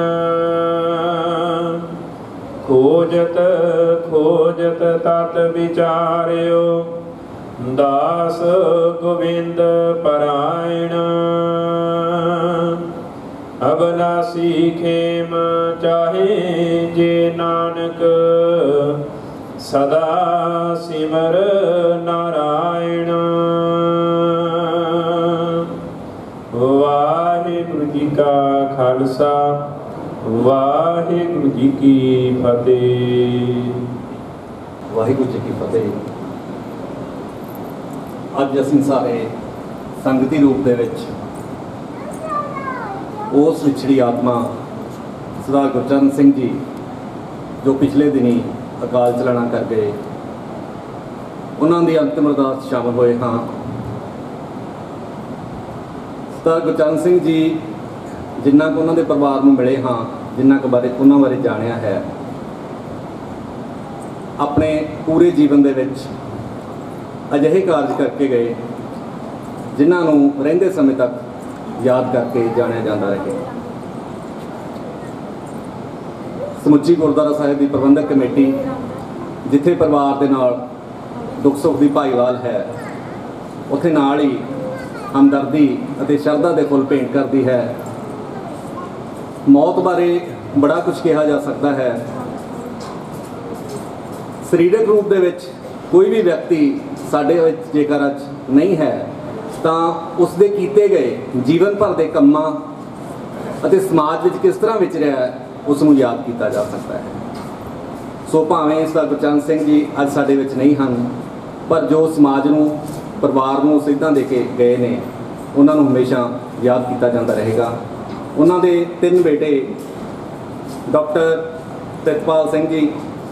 खोजत खोजत तत विचार्यो दास गोविंद परायण अबनासी खेम चाहे जे नानक सदा सिमर नारायण वाहिगुरु जी का खालसा वाहिगुरु जी की फतेह। वाहिगुरु जी की फतेह। अज असीं सारे संगती रूप दे विच उस विछड़ी आत्मा सरदार गुरचरण सिंह जी जो पिछले दिनी अकाल चलाना कर गए उन्होंने अंतिम अरदास शामिल होए हाँ। सरदार गुरचरण सिंह जी जिन्ना को उन्होंने परिवार में मिले हाँ, जिन्ना के बारे उन्होंने बारे जानिया है, अपने पूरे जीवन दे विच अजिहे कार्य करके गए जिन्हों रहिंदे समय तक याद करके जानिया जाता रहे। समुची गुरुद्वारा साहिब की प्रबंधक कमेटी जिथे परिवार के नाल दुख सुख की भाईवाल है उत्थे नाल ही हमदर्दी और शरधा के फुल भेंट करती है। मौत बारे बड़ा कुछ कहा जा सकता है। सरीरक रूप दे विच कोई भी व्यक्ति साडे विच जेकर अज नहीं है तो उसके कीते गए जीवन भर के कामां अते समाज विच किस तरह विचरिया है उसनूं याद किया जा सकता है। सो भावें सरदार गुरचरण सिंह जी अज साडे विच नहीं हैं पर जो समाज नूं परिवार नूं सिद्धां दे के गए ने उन्हां नूं हमेशा याद किया जाता रहेगा। उन्हां दे तीन बेटे डॉक्टर प्रितपाल सिंह जी,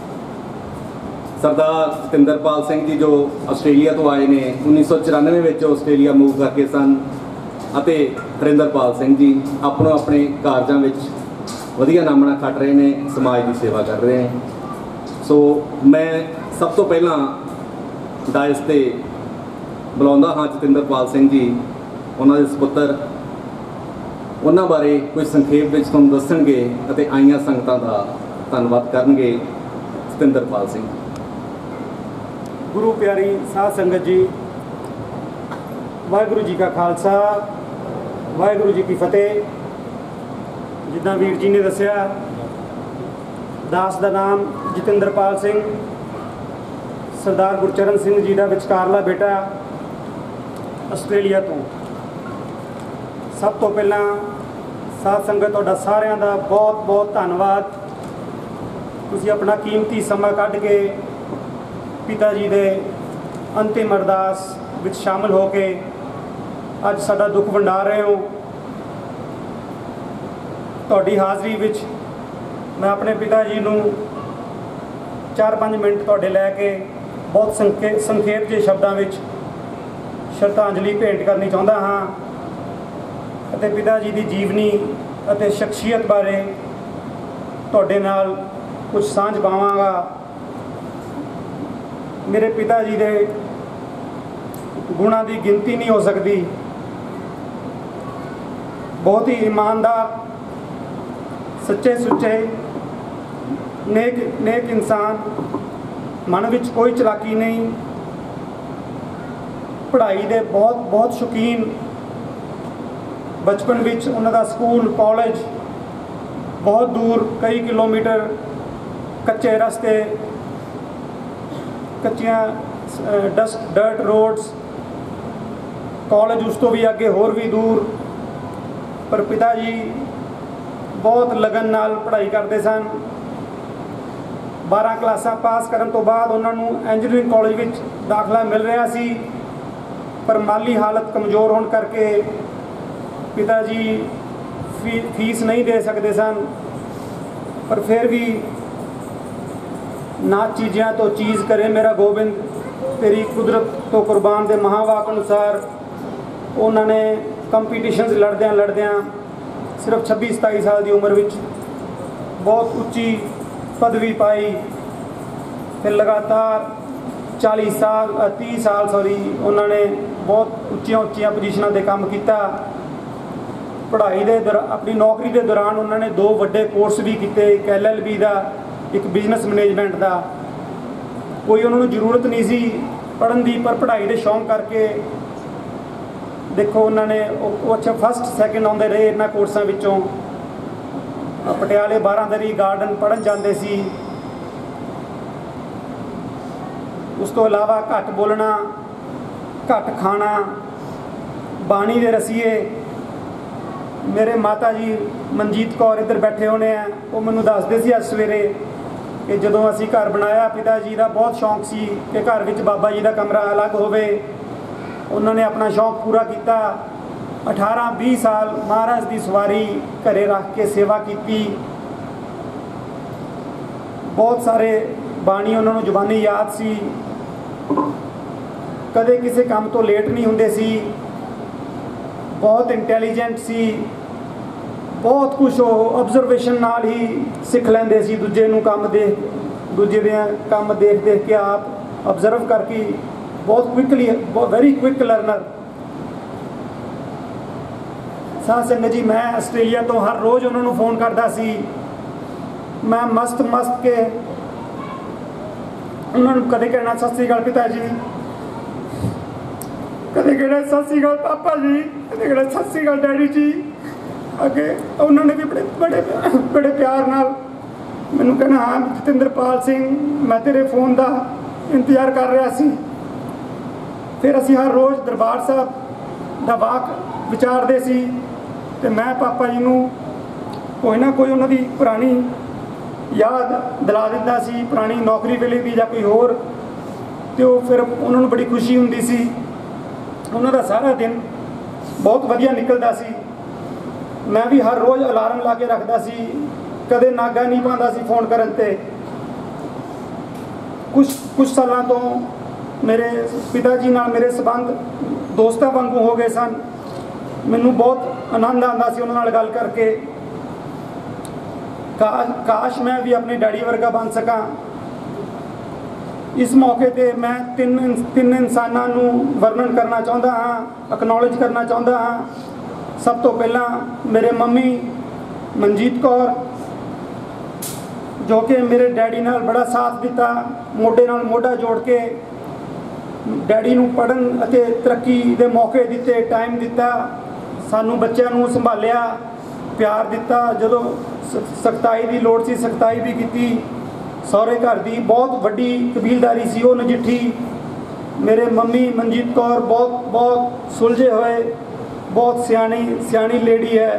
सरदार जतिंदरपाल सिंह जी जो आस्ट्रेलिया तो आए ने उन्नीस सौ चौरानवे में आस्ट्रेलिया मूव करके सन, अते हरिंदरपाल सिंह जी अपनों अपने कारजां विच वधिया नामना खट रहे हैं, समाज की सेवा कर रहे हैं। सो मैं सब तो पहला डायस ते बुलाउंदा हाँ जतिंदरपाल सिंह जी, उन्होंने सपुत्र उन्होंने बारे कुछ संखेप में तुहानूं दस्सणगे अते आईयां संगतां दा धन्नवाद करनगे। जतिंदरपाल सिंह गुरु प्यारी साध संगत जी, वाहिगुरु जी का खालसा वाहिगुरु जी की फतेह। जिद्दां वीर जी ने दस्सिया दास का नाम जतिंदरपाल सिंह, सरदार गुरचरण सिंह जी का विचकारला बेटा आस्ट्रेलिया तो। सब तो पहला साध संगत तुहाडा सारिਆਂ ਦਾ बहुत बहुत धन्नवाद। तुसीं अपना कीमती समा कढ के पिता जी के अंतिम अरदास विच शामिल हो के अज साडा दुख वंडा रहे हो। तुहाडी हाज़री विच मैं अपने पिता जी नूं चार पाँच मिनट तुहाडे लैके बहुत संखे संखेप जे शब्दों विच श्रद्धांजलि भेंट करनी चाहुंदा हाँ अते पिता जी की जीवनी अते शख्सियत बारे तुहाडे नाल कुछ सांझ पावांगा। मेरे पिता जी के गुणों की गिनती नहीं हो सकती। बहुत ही ईमानदार, सच्चे सुच्चे, नेक नेक इंसान, मन विच कोई चलाकी नहीं, ਪੜ੍ਹਾਈ ਦੇ ਬਹੁਤ ਬਹੁਤ ਸ਼ੌਕੀਨ। ਬਚਪਨ ਵਿੱਚ ਉਹਨਾਂ ਦਾ ਸਕੂਲ ਕਾਲਜ ਬਹੁਤ ਦੂਰ, ਕਈ ਕਿਲੋਮੀਟਰ ਕੱਚੇ ਰਸਤੇ, ਕੱਚੀਆਂ ਡਸਟ ਡਰਟ ਰੋਡਸ, ਕਾਲਜ ਉਸ ਤੋਂ ਵੀ ਅੱਗੇ ਹੋਰ ਵੀ ਦੂਰ। ਪਰ ਪਿਤਾ ਜੀ ਬਹੁਤ ਲਗਨ ਨਾਲ ਪੜ੍ਹਾਈ ਕਰਦੇ ਸਨ। ਬਾਰਾਂ ਕਲਾਸਾਂ ਪਾਸ ਕਰਨ ਤੋਂ ਬਾਅਦ ਉਹਨਾਂ ਨੂੰ ਇੰਜੀਨੀਅਰਿੰਗ ਕਾਲਜ ਵਿੱਚ ਦਾਖਲਾ ਮਿਲ ਰਿਹਾ ਸੀ, ਪਰ ਮਾਲੀ ਹਾਲਤ ਕਮਜ਼ੋਰ ਹੋਣ ਕਰਕੇ ਪਿਤਾ ਜੀ ਫੀ ਫੀਸ ਨਹੀਂ ਦੇ ਸਕਦੇ ਸਨ। ਪਰ ਫਿਰ ਵੀ ਨਾ ਚੀਜ਼ਾਂ ਤੋਂ ਚੀਜ਼ ਕਰੇ ਮੇਰਾ ਗੋਬਿੰਦ, ਤੇਰੀ ਕੁਦਰਤ ਤੋਂ ਕੁਰਬਾਨ ਦੇ ਮਹਾਵਾਕ ਅਨੁਸਾਰ ਉਹਨਾਂ ਨੇ ਕੰਪੀਟੀਸ਼ਨਸ ਲੜਦਿਆਂ ਲੜਦਿਆਂ ਸਿਰਫ ਛੱਬੀ ਸਤਾਈ ਸਾਲ ਦੀ ਉਮਰ ਵਿੱਚ ਬਹੁਤ ਉੱਚੀ ਪਦਵੀ ਪਾਈ। ਫਿਰ ਲਗਾਤਾਰ ਚਾਲੀ ਸਾਲ ਤੀਹ ਸਾਲ ਸੌਰੀ ਉਹਨਾਂ ਨੇ ਬਹੁਤ ਉੱਚੀਆਂ ਉੱਚੀਆਂ ਪੋਜੀਸ਼ਨਾਂ 'ਤੇ ਕੰਮ ਕੀਤਾ। ਪੜ੍ਹਾਈ ਦੇ ਦੌਰਾਨ, ਆਪਣੀ ਨੌਕਰੀ ਦੇ ਦੌਰਾਨ ਉਹਨਾਂ ਨੇ ਦੋ ਵੱਡੇ ਕੋਰਸ ਵੀ ਕੀਤੇ, ਇੱਕ ਐਲ ਐਲ ਬੀ ਦਾ, ਇੱਕ ਬਿਜ਼ਨਸ ਮੈਨੇਜਮੈਂਟ ਦਾ। ਕੋਈ ਉਹਨਾਂ ਨੂੰ ਜ਼ਰੂਰਤ ਨਹੀਂ ਸੀ ਪੜ੍ਹਨ ਦੀ, ਪਰ ਪੜ੍ਹਾਈ ਦੇ ਸ਼ੌਂਕ ਕਰਕੇ ਦੇਖੋ ਉਹਨਾਂ ਨੇ ਉਹ ਅੱਛਾ ਫਸਟ ਸੈਕਿੰਡ ਆਉਂਦੇ ਰਹੇ ਇਹਨਾਂ ਕੋਰਸਾਂ ਵਿੱਚੋਂ। ਪਟਿਆਲੇ ਬਾਰਾਂਦਰੀ ਗਾਰਡਨ ਪੜ੍ਹਨ ਜਾਂਦੇ ਸੀ। ਉਸ ਤੋਂ ਇਲਾਵਾ ਘੱਟ ਬੋਲਣਾ, ਘੱਟ ਖਾਣਾ, ਬਾਣੀ ਦੇ ਰਸੀਏ। ਮੇਰੇ ਮਾਤਾ ਜੀ ਮਨਜੀਤ ਕੌਰ ਇੱਧਰ ਬੈਠੇ ਹੋਣੇ ਆ, ਉਹ ਮੈਨੂੰ ਦੱਸਦੇ ਸੀ ਅੱਜ ਸਵੇਰੇ ਕਿ ਜਦੋਂ ਅਸੀਂ ਘਰ ਬਣਾਇਆ, ਪਿਤਾ ਜੀ ਦਾ ਬਹੁਤ ਸ਼ੌਂਕ ਸੀ ਕਿ ਘਰ ਵਿੱਚ ਬਾਬਾ ਜੀ ਦਾ ਕਮਰਾ ਅਲੱਗ ਹੋਵੇ। ਉਹਨਾਂ ਨੇ ਆਪਣਾ ਸ਼ੌਂਕ ਪੂਰਾ ਕੀਤਾ। ਅਠਾਰਾਂ ਵੀਹ ਸਾਲ ਮਹਾਰਾਜ ਦੀ ਸਵਾਰੀ ਘਰੇ ਰੱਖ ਕੇ ਸੇਵਾ ਕੀਤੀ। ਬਹੁਤ ਸਾਰੇ ਬਾਣੀ ਉਹਨਾਂ ਨੂੰ ਜ਼ੁਬਾਨੀ ਯਾਦ ਸੀ। ਕਦੇ ਕਿਸੇ ਕੰਮ ਤੋਂ ਲੇਟ ਨਹੀਂ ਹੁੰਦੇ ਸੀ। ਬਹੁਤ ਇੰਟੈਲੀਜੈਂਟ ਸੀ। ਬਹੁਤ ਕੁਛ ਉਹ ਆਬਜ਼ਰਵੇਸ਼ਨ ਨਾਲ ਹੀ ਸਿੱਖ ਲੈਂਦੇ ਸੀ। ਦੂਜੇ ਨੂੰ ਕੰਮ ਦੇਖ ਦੂਜੇ ਦੇ ਕੰਮ ਦੇਖ ਦੇਖ ਕੇ ਆਪ ਆਬਜ਼ਰਵ ਕਰਕੇ ਬਹੁਤ ਕੁਇਕਲੀ, ਬਹੁਤ ਵੈਰੀ ਕੁਇਕ ਲਰਨਰ। ਸਾਧ ਸੰਗਤ ਜੀ, ਮੈਂ ਆਸਟ੍ਰੇਲੀਆ ਤੋਂ ਹਰ ਰੋਜ਼ ਉਹਨਾਂ ਨੂੰ ਫੋਨ ਕਰਦਾ ਸੀ। ਮੈਂ ਮਸਤ ਮਸਤ ਕੇ ਉਹਨਾਂ ਨੂੰ ਕਦੇ ਕਹਿਣਾ ਸਤਿ ਸ਼੍ਰੀ ਅਕਾਲ ਪਿਤਾ ਜੀ, ਕਦੇ ਕਹਿਣਾ ਸਤਿ ਸ਼੍ਰੀ ਅਕਾਲ ਪਾਪਾ ਜੀ, ਕਦੇ ਕਹਿਣਾ ਸਤਿ ਸ਼੍ਰੀ ਅਕਾਲ ਡੈਡੀ ਜੀ। ਅੱਗੇ ਉਹਨਾਂ ਨੇ ਵੀ ਬੜੇ ਬੜੇ ਬੜੇ ਪਿਆਰ ਨਾਲ ਮੈਨੂੰ ਕਹਿਣਾ, ਹਾਂ ਜਤਿੰਦਰਪਾਲ ਸਿੰਘ, ਮੈਂ ਤੇਰੇ ਫੋਨ ਦਾ ਇੰਤਜ਼ਾਰ ਕਰ ਰਿਹਾ ਸੀ। ਫਿਰ ਅਸੀਂ ਹਰ ਰੋਜ਼ ਦਰਬਾਰ ਸਾਹਿਬ ਦਾ ਵਾਕ ਵਿਚਾਰਦੇ ਸੀ ਅਤੇ ਮੈਂ ਪਾਪਾ ਜੀ ਨੂੰ ਕੋਈ ਨਾ ਕੋਈ ਉਹਨਾਂ ਦੀ ਪੁਰਾਣੀ ਯਾਦ ਦਿਲਾ ਦਿੰਦਾ ਸੀ, ਪੁਰਾਣੀ ਨੌਕਰੀ ਵੇਲੇ ਦੀ ਜਾਂ ਕੋਈ ਹੋਰ। ਅਤੇ ਉਹ ਫਿਰ ਉਹਨਾਂ ਨੂੰ ਬੜੀ ਖੁਸ਼ੀ ਹੁੰਦੀ ਸੀ। ਉਹਨਾਂ ਦਾ ਸਾਰਾ ਦਿਨ ਬਹੁਤ ਵਧੀਆ ਨਿਕਲਦਾ ਸੀ। ਮੈਂ ਵੀ ਹਰ ਰੋਜ਼ ਅਲਾਰਮ ਲਾ ਕੇ ਰੱਖਦਾ ਸੀ, ਕਦੇ ਨਾਗਾ ਨਹੀਂ ਪਾਉਂਦਾ ਸੀ ਫੋਨ ਕਰਨ 'ਤੇ। ਕੁਛ ਕੁਛ ਸਾਲਾਂ ਤੋਂ ਮੇਰੇ ਪਿਤਾ ਜੀ ਨਾਲ ਮੇਰੇ ਸੰਬੰਧ ਦੋਸਤਾਂ ਵਾਂਗੂ ਹੋ ਗਏ ਸਨ। ਮੈਨੂੰ ਬਹੁਤ ਆਨੰਦ ਆਉਂਦਾ ਸੀ ਉਹਨਾਂ ਨਾਲ ਗੱਲ ਕਰਕੇ। ਕਾਸ਼ ਕਾਸ਼ ਮੈਂ ਵੀ ਆਪਣੇ ਡੈਡੀ ਵਰਗਾ ਬਣ ਸਕਾਂ। ਇਸ ਮੌਕੇ 'ਤੇ ਮੈਂ ਤਿੰਨ ਤਿੰਨ ਇਨਸਾਨਾਂ ਨੂੰ ਵਰਣਨ ਕਰਨਾ ਚਾਹੁੰਦਾ ਹਾਂ, ਅਕਨੌਲੇਜ ਕਰਨਾ ਚਾਹੁੰਦਾ ਹਾਂ। ਸਭ ਤੋਂ ਪਹਿਲਾਂ ਮੇਰੇ ਮੰਮੀ ਮਨਜੀਤ ਕੌਰ, ਜੋ ਕਿ ਮੇਰੇ ਡੈਡੀ ਨਾਲ ਬੜਾ ਸਾਥ ਦਿੱਤਾ, ਮੋਢੇ ਨਾਲ ਮੋਢਾ ਜੋੜ ਕੇ ਡੈਡੀ ਨੂੰ ਪੜ੍ਹਨ ਅਤੇ ਤਰੱਕੀ ਦੇ ਮੌਕੇ ਦਿੱਤੇ, ਟਾਈਮ ਦਿੱਤਾ, ਸਾਨੂੰ ਬੱਚਿਆਂ ਨੂੰ ਸੰਭਾਲਿਆ, ਪਿਆਰ ਦਿੱਤਾ। ਜਦੋਂ ਸਖਤਾਈ ਦੀ ਲੋੜ ਸੀ ਸਖਤਾਈ ਵੀ ਕੀਤੀ। ਸਹੁਰੇ ਘਰ ਦੀ ਬਹੁਤ ਵੱਡੀ ਕਬੀਲਦਾਰੀ ਸੀ, ਉਹ ਨਜਿੱਠੀ। ਮੇਰੇ ਮੰਮੀ ਮਨਜੀਤ ਕੌਰ ਬਹੁਤ ਬਹੁਤ ਸੁਲਝੇ ਹੋਏ, ਬਹੁਤ ਸਿਆਣੀ ਸਿਆਣੀ ਲੇਡੀ ਹੈ।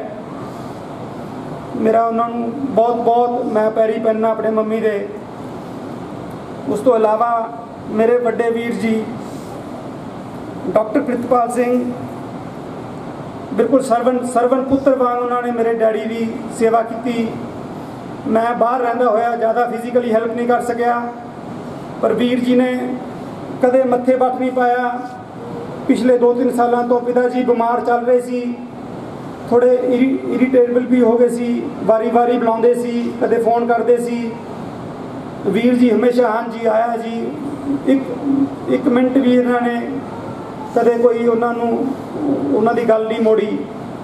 ਮੇਰਾ ਉਹਨਾਂ ਨੂੰ ਬਹੁਤ ਬਹੁਤ ਮੈਂ ਪੈਰੀ ਪੈਂਦਾ ਆਪਣੇ ਮੰਮੀ ਦੇ। ਉਸ ਤੋਂ ਇਲਾਵਾ ਮੇਰੇ ਵੱਡੇ ਵੀਰ ਜੀ ਡਾਕਟਰ ਪ੍ਰਿਤਪਾਲ ਸਿੰਘ, ਬਿਲਕੁਲ ਸਰਵਨ ਸਰਵਨ ਪੁੱਤਰ ਵਾਂਗ ਉਹਨਾਂ ਨੇ ਮੇਰੇ ਡੈਡੀ ਦੀ ਸੇਵਾ ਕੀਤੀ। ਮੈਂ ਬਾਹਰ ਰਹਿੰਦਾ ਹੋਇਆ ਜ਼ਿਆਦਾ ਫਿਜ਼ੀਕਲੀ ਹੈਲਪ ਨਹੀਂ ਕਰ ਸਕਿਆ, ਪਰ ਵੀਰ ਜੀ ਨੇ ਕਦੇ ਮੱਥੇ ਵੱਟ ਨਹੀਂ ਪਾਇਆ। ਪਿਛਲੇ ਦੋ ਤਿੰਨ ਸਾਲਾਂ ਤੋਂ ਪਿਤਾ ਜੀ ਬਿਮਾਰ ਚੱਲ ਰਹੇ ਸੀ, ਥੋੜ੍ਹੇ ਇਰੀ ਇਰੀਟੇਬਲ ਵੀ ਹੋ ਗਏ ਸੀ। ਵਾਰੀ ਵਾਰੀ ਬੁਲਾਉਂਦੇ ਸੀ, ਕਦੇ ਫੋਨ ਕਰਦੇ ਸੀ। ਵੀਰ ਜੀ ਹਮੇਸ਼ਾ ਹਾਂਜੀ ਆਇਆ ਜੀ, ਇੱਕ ਇੱਕ ਮਿੰਟ ਵੀ ਇਹਨਾਂ ਨੇ ਕਦੇ ਕੋਈ ਉਹਨਾਂ ਨੂੰ ਉਹਨਾਂ ਦੀ ਗੱਲ ਨਹੀਂ ਮੋੜੀ।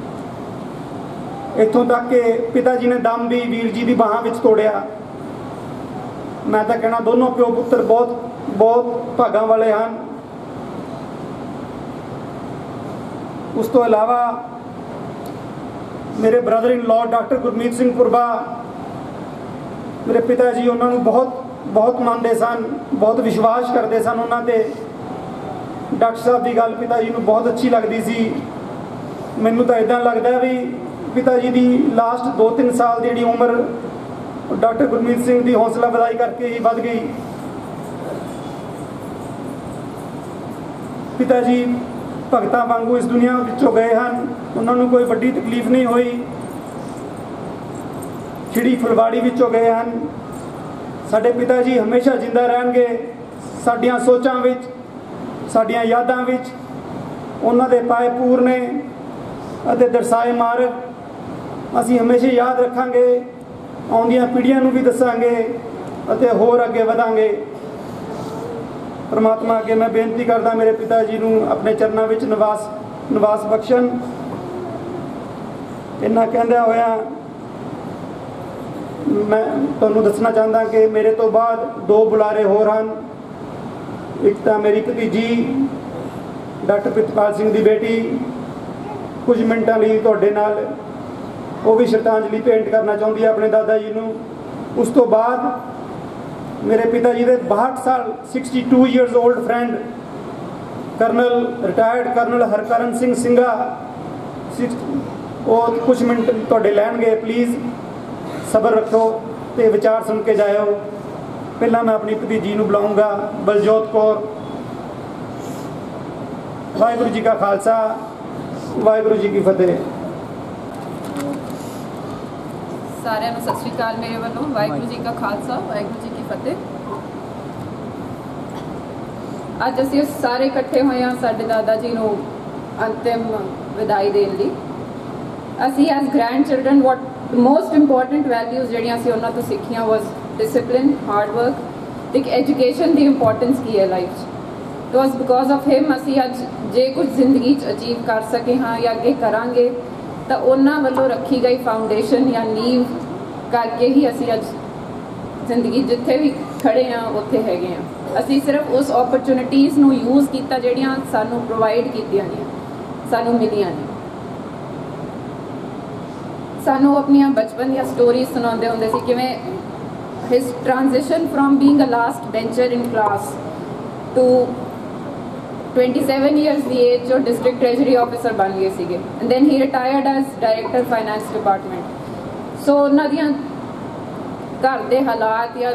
ਇੱਥੋਂ ਤੱਕ ਕਿ ਪਿਤਾ ਜੀ ਨੇ ਦਮ ਵੀ ਵੀਰ ਜੀ ਦੀ ਬਾਹਾਂ ਵਿੱਚ ਤੋੜਿਆ। ਮੈਂ ਤਾਂ ਕਹਿਣਾ ਦੋਨੋਂ ਪਿਓ ਪੁੱਤਰ ਬਹੁਤ ਬਹੁਤ ਭਾਗਾਂ ਵਾਲੇ ਹਨ। ਉਸ ਤੋਂ ਇਲਾਵਾ ਮੇਰੇ brother in law doctor Gurmeet Singh Purba, ਮੇਰੇ ਪਿਤਾ ਜੀ ਉਹਨਾਂ ਨੂੰ ਬਹੁਤ ਬਹੁਤ ਮੰਨਦੇ ਸਨ, ਬਹੁਤ ਵਿਸ਼ਵਾਸ ਕਰਦੇ ਸਨ ਉਹਨਾਂ 'ਤੇ। ਡਾਕਟਰ ਸਾਹਿਬ ਦੀ ਗੱਲ ਪਿਤਾ ਜੀ ਨੂੰ ਬਹੁਤ ਅੱਛੀ ਲੱਗਦੀ ਸੀ। ਮੈਨੂੰ ਤਾਂ ਇੱਦਾਂ ਲੱਗਦਾ ਵੀ ਪਿਤਾ ਜੀ ਦੀ ਲਾਸਟ ਦੋ ਤਿੰਨ ਸਾਲ ਦੀ ਜਿਹੜੀ ਉਮਰ ਡਾਕਟਰ ਗੁਰਮੀਤ ਸਿੰਘ ਦੀ ਹੌਸਲਾ ਅਫਜ਼ਾਈ ਕਰਕੇ ਹੀ ਵੱਧ ਗਈ। ਪਿਤਾ ਜੀ ਭਗਤਾਂ ਵਾਂਗੂ ਇਸ ਦੁਨੀਆ ਵਿੱਚੋਂ ਗਏ ਹਨ, ਉਹਨਾਂ ਨੂੰ ਕੋਈ ਵੱਡੀ ਤਕਲੀਫ ਨਹੀਂ ਹੋਈ। ਖਿੜੀ ਫੁਲਵਾੜੀ ਵਿੱਚੋਂ ਗਏ ਹਨ। ਸਾਡੇ ਪਿਤਾ ਜੀ ਹਮੇਸ਼ਾ ਜਿੰਦਾ ਰਹਿਣਗੇ ਸਾਡੀਆਂ ਸੋਚਾਂ ਵਿੱਚ, ਸਾਡੀਆਂ ਯਾਦਾਂ ਵਿੱਚ। ਉਹਨਾਂ ਦੇ ਪਾਏ ਪੂਰ ਨੇ ਅਤੇ ਦਰਸਾਏ ਮਾਰਗ ਅਸੀਂ ਹਮੇਸ਼ਾ ਯਾਦ ਰੱਖਾਂਗੇ, ਆਉਂਦੀਆਂ ਪੀੜ੍ਹੀਆਂ ਨੂੰ ਵੀ ਦੱਸਾਂਗੇ ਅਤੇ ਹੋਰ ਅੱਗੇ ਵਧਾਂਗੇ। ਪਰਮਾਤਮਾ ਅੱਗੇ ਮੈਂ ਬੇਨਤੀ ਕਰਦਾ ਮੇਰੇ ਪਿਤਾ ਜੀ ਨੂੰ ਆਪਣੇ ਚਰਨਾਂ ਵਿੱਚ ਨਿਵਾਸ ਨਿਵਾਸ ਬਖਸ਼ਣ। ਇੰਨਾ ਕਹਿੰਦਿਆਂ ਹੋਇਆ ਮੈਂ ਤੁਹਾਨੂੰ ਦੱਸਣਾ ਚਾਹੁੰਦਾ ਕਿ ਮੇਰੇ ਤੋਂ ਬਾਅਦ ਦੋ ਬੁਲਾਰੇ ਹੋਰ ਹਨ। ਇੱਕ ਤਾਂ ਮੇਰੀ ਭਤੀਜੀ ਡਾਕਟਰ ਪ੍ਰਿਤਪਾਲ ਸਿੰਘ ਦੀ ਬੇਟੀ ਕੁਝ ਮਿੰਟਾਂ ਲਈ ਤੁਹਾਡੇ ਨਾਲ ਉਹ ਵੀ ਸ਼ਰਧਾਂਜਲੀ ਭੇਂਟ ਕਰਨਾ ਚਾਹੁੰਦੀ ਹੈ ਆਪਣੇ ਦਾਦਾ ਜੀ ਨੂੰ। ਉਸ ਤੋਂ ਬਾਅਦ ਮੇਰੇ ਪਿਤਾ ਜੀ ਦੇ ਬਾਹਠ ਸਾਲ sixty two years old friend colonel retired colonel Harkaran Singh Singha ਉਹ ਕੁਝ ਮਿੰਟ ਤੁਹਾਡੇ ਲੈਣਗੇ। ਪਲੀਜ਼ ਸਬਰ ਰੱਖੋ ਤੇ ਵਿਚਾਰ ਸੁਣ ਕੇ ਜਾਇਓ। ਪਹਿਲਾਂ ਮੈਂ ਆਪਣੀ ਭਤੀਜੀ ਨੂੰ ਬੁਲਾਊਂਗਾ, ਬਲਜੋਤ ਕੌਰ। ਵਾਹਿਗੁਰੂ ਜੀ ਕਾ ਖਾਲਸਾ, ਵਾਹਿਗੁਰੂ ਜੀ ਕੀ ਫਤਿਹ। ਸਾਰਿਆਂ ਨੂੰ ਸਤਿ ਸ਼੍ਰੀ ਅਕਾਲ ਮੇਰੇ ਵੱਲੋਂ। ਵਾਹਿਗੁਰੂ ਜੀ ਕਾ ਖਾਲਸਾ, ਵਾਹਿਗੁਰੂ ਜੀ ਕੀ ਫਤਿਹ। ਅੱਜ ਅਸੀਂ ਸਾਰੇ ਇਕੱਠੇ ਹੋਏ ਹਾਂ ਸਾਡੇ ਦਾਦਾ ਜੀ ਨੂੰ ਅੰਤਿਮ ਵਿਦਾਈ ਦੇਣ ਲਈ। ਅਸੀਂ as grandchildren what most important values ਜਿਹੜੀਆਂ ਅਸੀਂ ਉਹਨਾਂ ਤੋਂ ਸਿੱਖੀਆਂ ਵਾਸ ਡਿਸਿਪਲਿਨ, ਹਾਰਡ ਵਰਕ। ਇੱਕ ਐਜੂਕੇਸ਼ਨ ਦੀ ਇੰਪੋਰਟੈਂਸ ਕੀ ਹੈ ਲਾਈਫ 'ਚ। It was because of him ਅਸੀਂ ਅੱਜ ਜੇ ਕੁਝ ਜ਼ਿੰਦਗੀ 'ਚ ਅਚੀਵ ਕਰ ਸਕੇ ਹਾਂ ਜਾਂ ਅੱਗੇ ਕਰਾਂਗੇ ਤਾਂ ਉਹਨਾਂ ਵੱਲੋਂ ਰੱਖੀ ਗਈ ਫਾਊਂਡੇਸ਼ਨ ਜਾਂ ਨੀਂਵ ਕਰਕੇ ਹੀ ਅਸੀਂ ਅੱਜ ਜ਼ਿੰਦਗੀ ਜਿੱਥੇ ਵੀ ਖੜੇ ਹਾਂ ਉੱਥੇ ਹੈਗੇ ਹਾਂ। ਅਸੀਂ ਸਿਰਫ ਉਸ ਓਪਰਚੁਨਿਟੀਜ਼ ਨੂੰ ਯੂਜ਼ ਕੀਤਾ ਜਿਹੜੀਆਂ ਸਾਨੂੰ ਪ੍ਰੋਵਾਈਡ ਕੀਤੀਆਂ ਨੇ, ਸਾਨੂੰ ਮਿਲੀਆਂ ਨੇ। ਸਾਨੂੰ ਆਪਣੀਆਂ ਬਚਪਨ ਦੀਆਂ ਸਟੋਰੀਜ਼ ਸੁਣਾਉਂਦੇ ਹੁੰਦੇ ਸੀ ਕਿਵੇਂ his transition from being a last bencher in class to twenty seven years ਦੀ ਏਜ 'ਚੋਂ ਡਿਸਟ੍ਰਿਕਟ ਟ੍ਰੈਜਰੀ ਆਫਿਸਰ ਬਣ ਗਏ ਸੀਗੇ ਐਂਡ ਦੈਨ ਹੀ retired as director finance department. So ਉਹਨਾਂ ਦੀਆਂ ਘਰ ਦੇ ਹਾਲਾਤ ਜਾਂ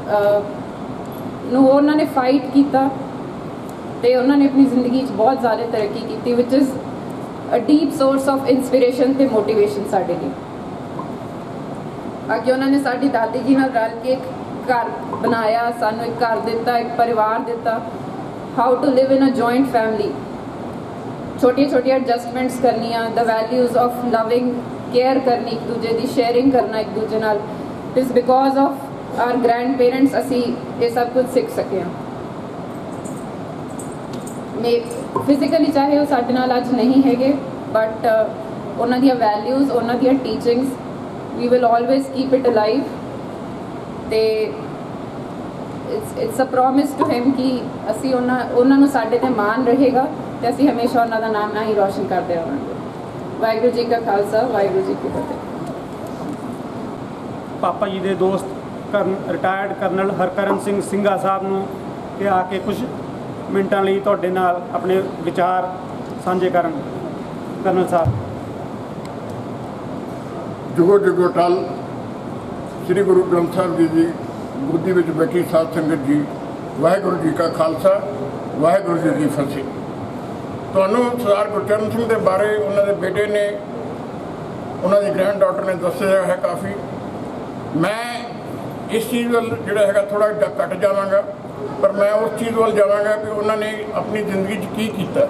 ਨੂੰ ਉਹਨਾਂ ਨੇ ਫਾਈਟ ਕੀਤਾ ਤੇ ਉਹਨਾਂ ਨੇ ਆਪਣੀ ਜ਼ਿੰਦਗੀ 'ਚ ਬਹੁਤ ਜ਼ਿਆਦਾ ਤਰੱਕੀ ਕੀਤੀ ਵਿਚ is a deep source of inspiration ਤੇ ਮੋਟੀਵੇਸ਼ਨ ਸਾਡੇ ਲਈ। ਅੱਗੇ ਉਹਨਾਂ ਨੇ ਸਾਡੀ ਦਾਦੀ ਜੀ ਨਾਲ ਰਲ ਕੇ ਇੱਕ ਘਰ ਬਣਾਇਆ, ਸਾਨੂੰ ਇੱਕ ਘਰ ਦਿੱਤਾ, ਇੱਕ ਪਰਿਵਾਰ ਦਿੱਤਾ। How to live in a joint family, ਛੋਟੀਆਂ ਛੋਟੀਆਂ ਐਡਜਸਟਮੈਂਟਸ ਕਰਨੀਆਂ, the values of loving, care ਕਰਨੀ ਇੱਕ ਦੂਜੇ ਦੀ, ਸ਼ੇਅਰਿੰਗ ਕਰਨਾ ਇੱਕ ਦੂਜੇ ਨਾਲ। It is because of our grandparents ਅਸੀਂ ਇਹ ਸਭ ਕੁਝ ਸਿੱਖ ਸਕੇ ਹਾਂ। ਮੇ ਫਿਜ਼ੀਕਲੀ ਚਾਹੇ ਉਹ ਸਾਡੇ ਨਾਲ ਅੱਜ ਨਹੀਂ ਹੈਗੇ ਬਟ ਉਹਨਾਂ ਦੀਆਂ ਵੈਲਿਊਜ਼, ਉਹਨਾਂ ਦੀਆਂ teachings we will always keep it alive. ਤੇ it's it's a promise to him ਕਿ ਅਸੀਂ ਉਹਨਾਂ ਉਹਨਾਂ ਨੂੰ ਸਾਡੇ 'ਤੇ ਮਾਣ ਰਹੇਗਾ ਤੇ ਅਸੀਂ ਹਮੇਸ਼ਾ ਉਹਨਾਂ ਦਾ ਨਾਮ ਨਾ ਹੀ ਰੌਸ਼ਨ ਕਰਦੇ ਰਹਾਂਗੇ। ਵਾਹਿਗੁਰੂ ਜੀ ਕਾ ਖਾਲਸਾ, ਵਾਹਿਗੁਰੂ ਜੀ ਕੀ ਫਤਿਹ। ਪਾਪਾ ਜੀ ਦੇ ਦੋਸਤ ਕਰਨ ਰਿਟਾਇਰਡ ਕਰਨਲ ਹਰਕਰਨ ਸਿੰਘ ਸਿੰਘਾ ਸਾਹਿਬ ਨੂੰ ਕਿ ਆ ਕੇ ਕੁਝ ਮਿੰਟਾਂ ਲਈ ਤੁਹਾਡੇ ਨਾਲ ਆਪਣੇ ਵਿਚਾਰ ਸਾਂਝੇ ਕਰਨ। ਕਰਨਲ ਸਾਹਿਬ। ਜੁਗੋ ਜੁਗੋ ਟਲ ਸ੍ਰੀ ਗੁਰੂ ਗ੍ਰੰਥ ਸਾਹਿਬ ਜੀ ਦੀ ਬੁੱਧੀ ਵਿੱਚ ਬੈਠੀ ਸਾਧ ਸੰਗਤ ਜੀ, ਵਾਹਿਗੁਰੂ ਜੀ ਕਾ ਖਾਲਸਾ, ਵਾਹਿਗੁਰੂ ਜੀ ਕੀ ਫਤਿਹ। ਤੁਹਾਨੂੰ ਸਰਦਾਰ ਗੁਰਚਰਨ ਸਿੰਘ ਦੇ ਬਾਰੇ ਉਹਨਾਂ ਦੇ ਬੇਟੇ ਨੇ, ਉਹਨਾਂ ਦੀ ਗ੍ਰੈਂਡ ਡਾਟਰ ਨੇ ਦੱਸਿਆ ਹੈ ਕਾਫੀ। ਮੈਂ ਇਸ ਚੀਜ਼ ਵੱਲ ਜਿਹੜਾ ਹੈਗਾ ਥੋੜ੍ਹਾ ਜਿਹਾ ਘੱਟ ਜਾਵਾਂਗਾ, ਪਰ ਮੈਂ ਉਸ ਚੀਜ਼ ਵੱਲ ਜਾਵਾਂਗਾ ਕਿ ਉਹਨਾਂ ਨੇ ਆਪਣੀ ਜ਼ਿੰਦਗੀ 'ਚ ਕੀ ਕੀਤਾ।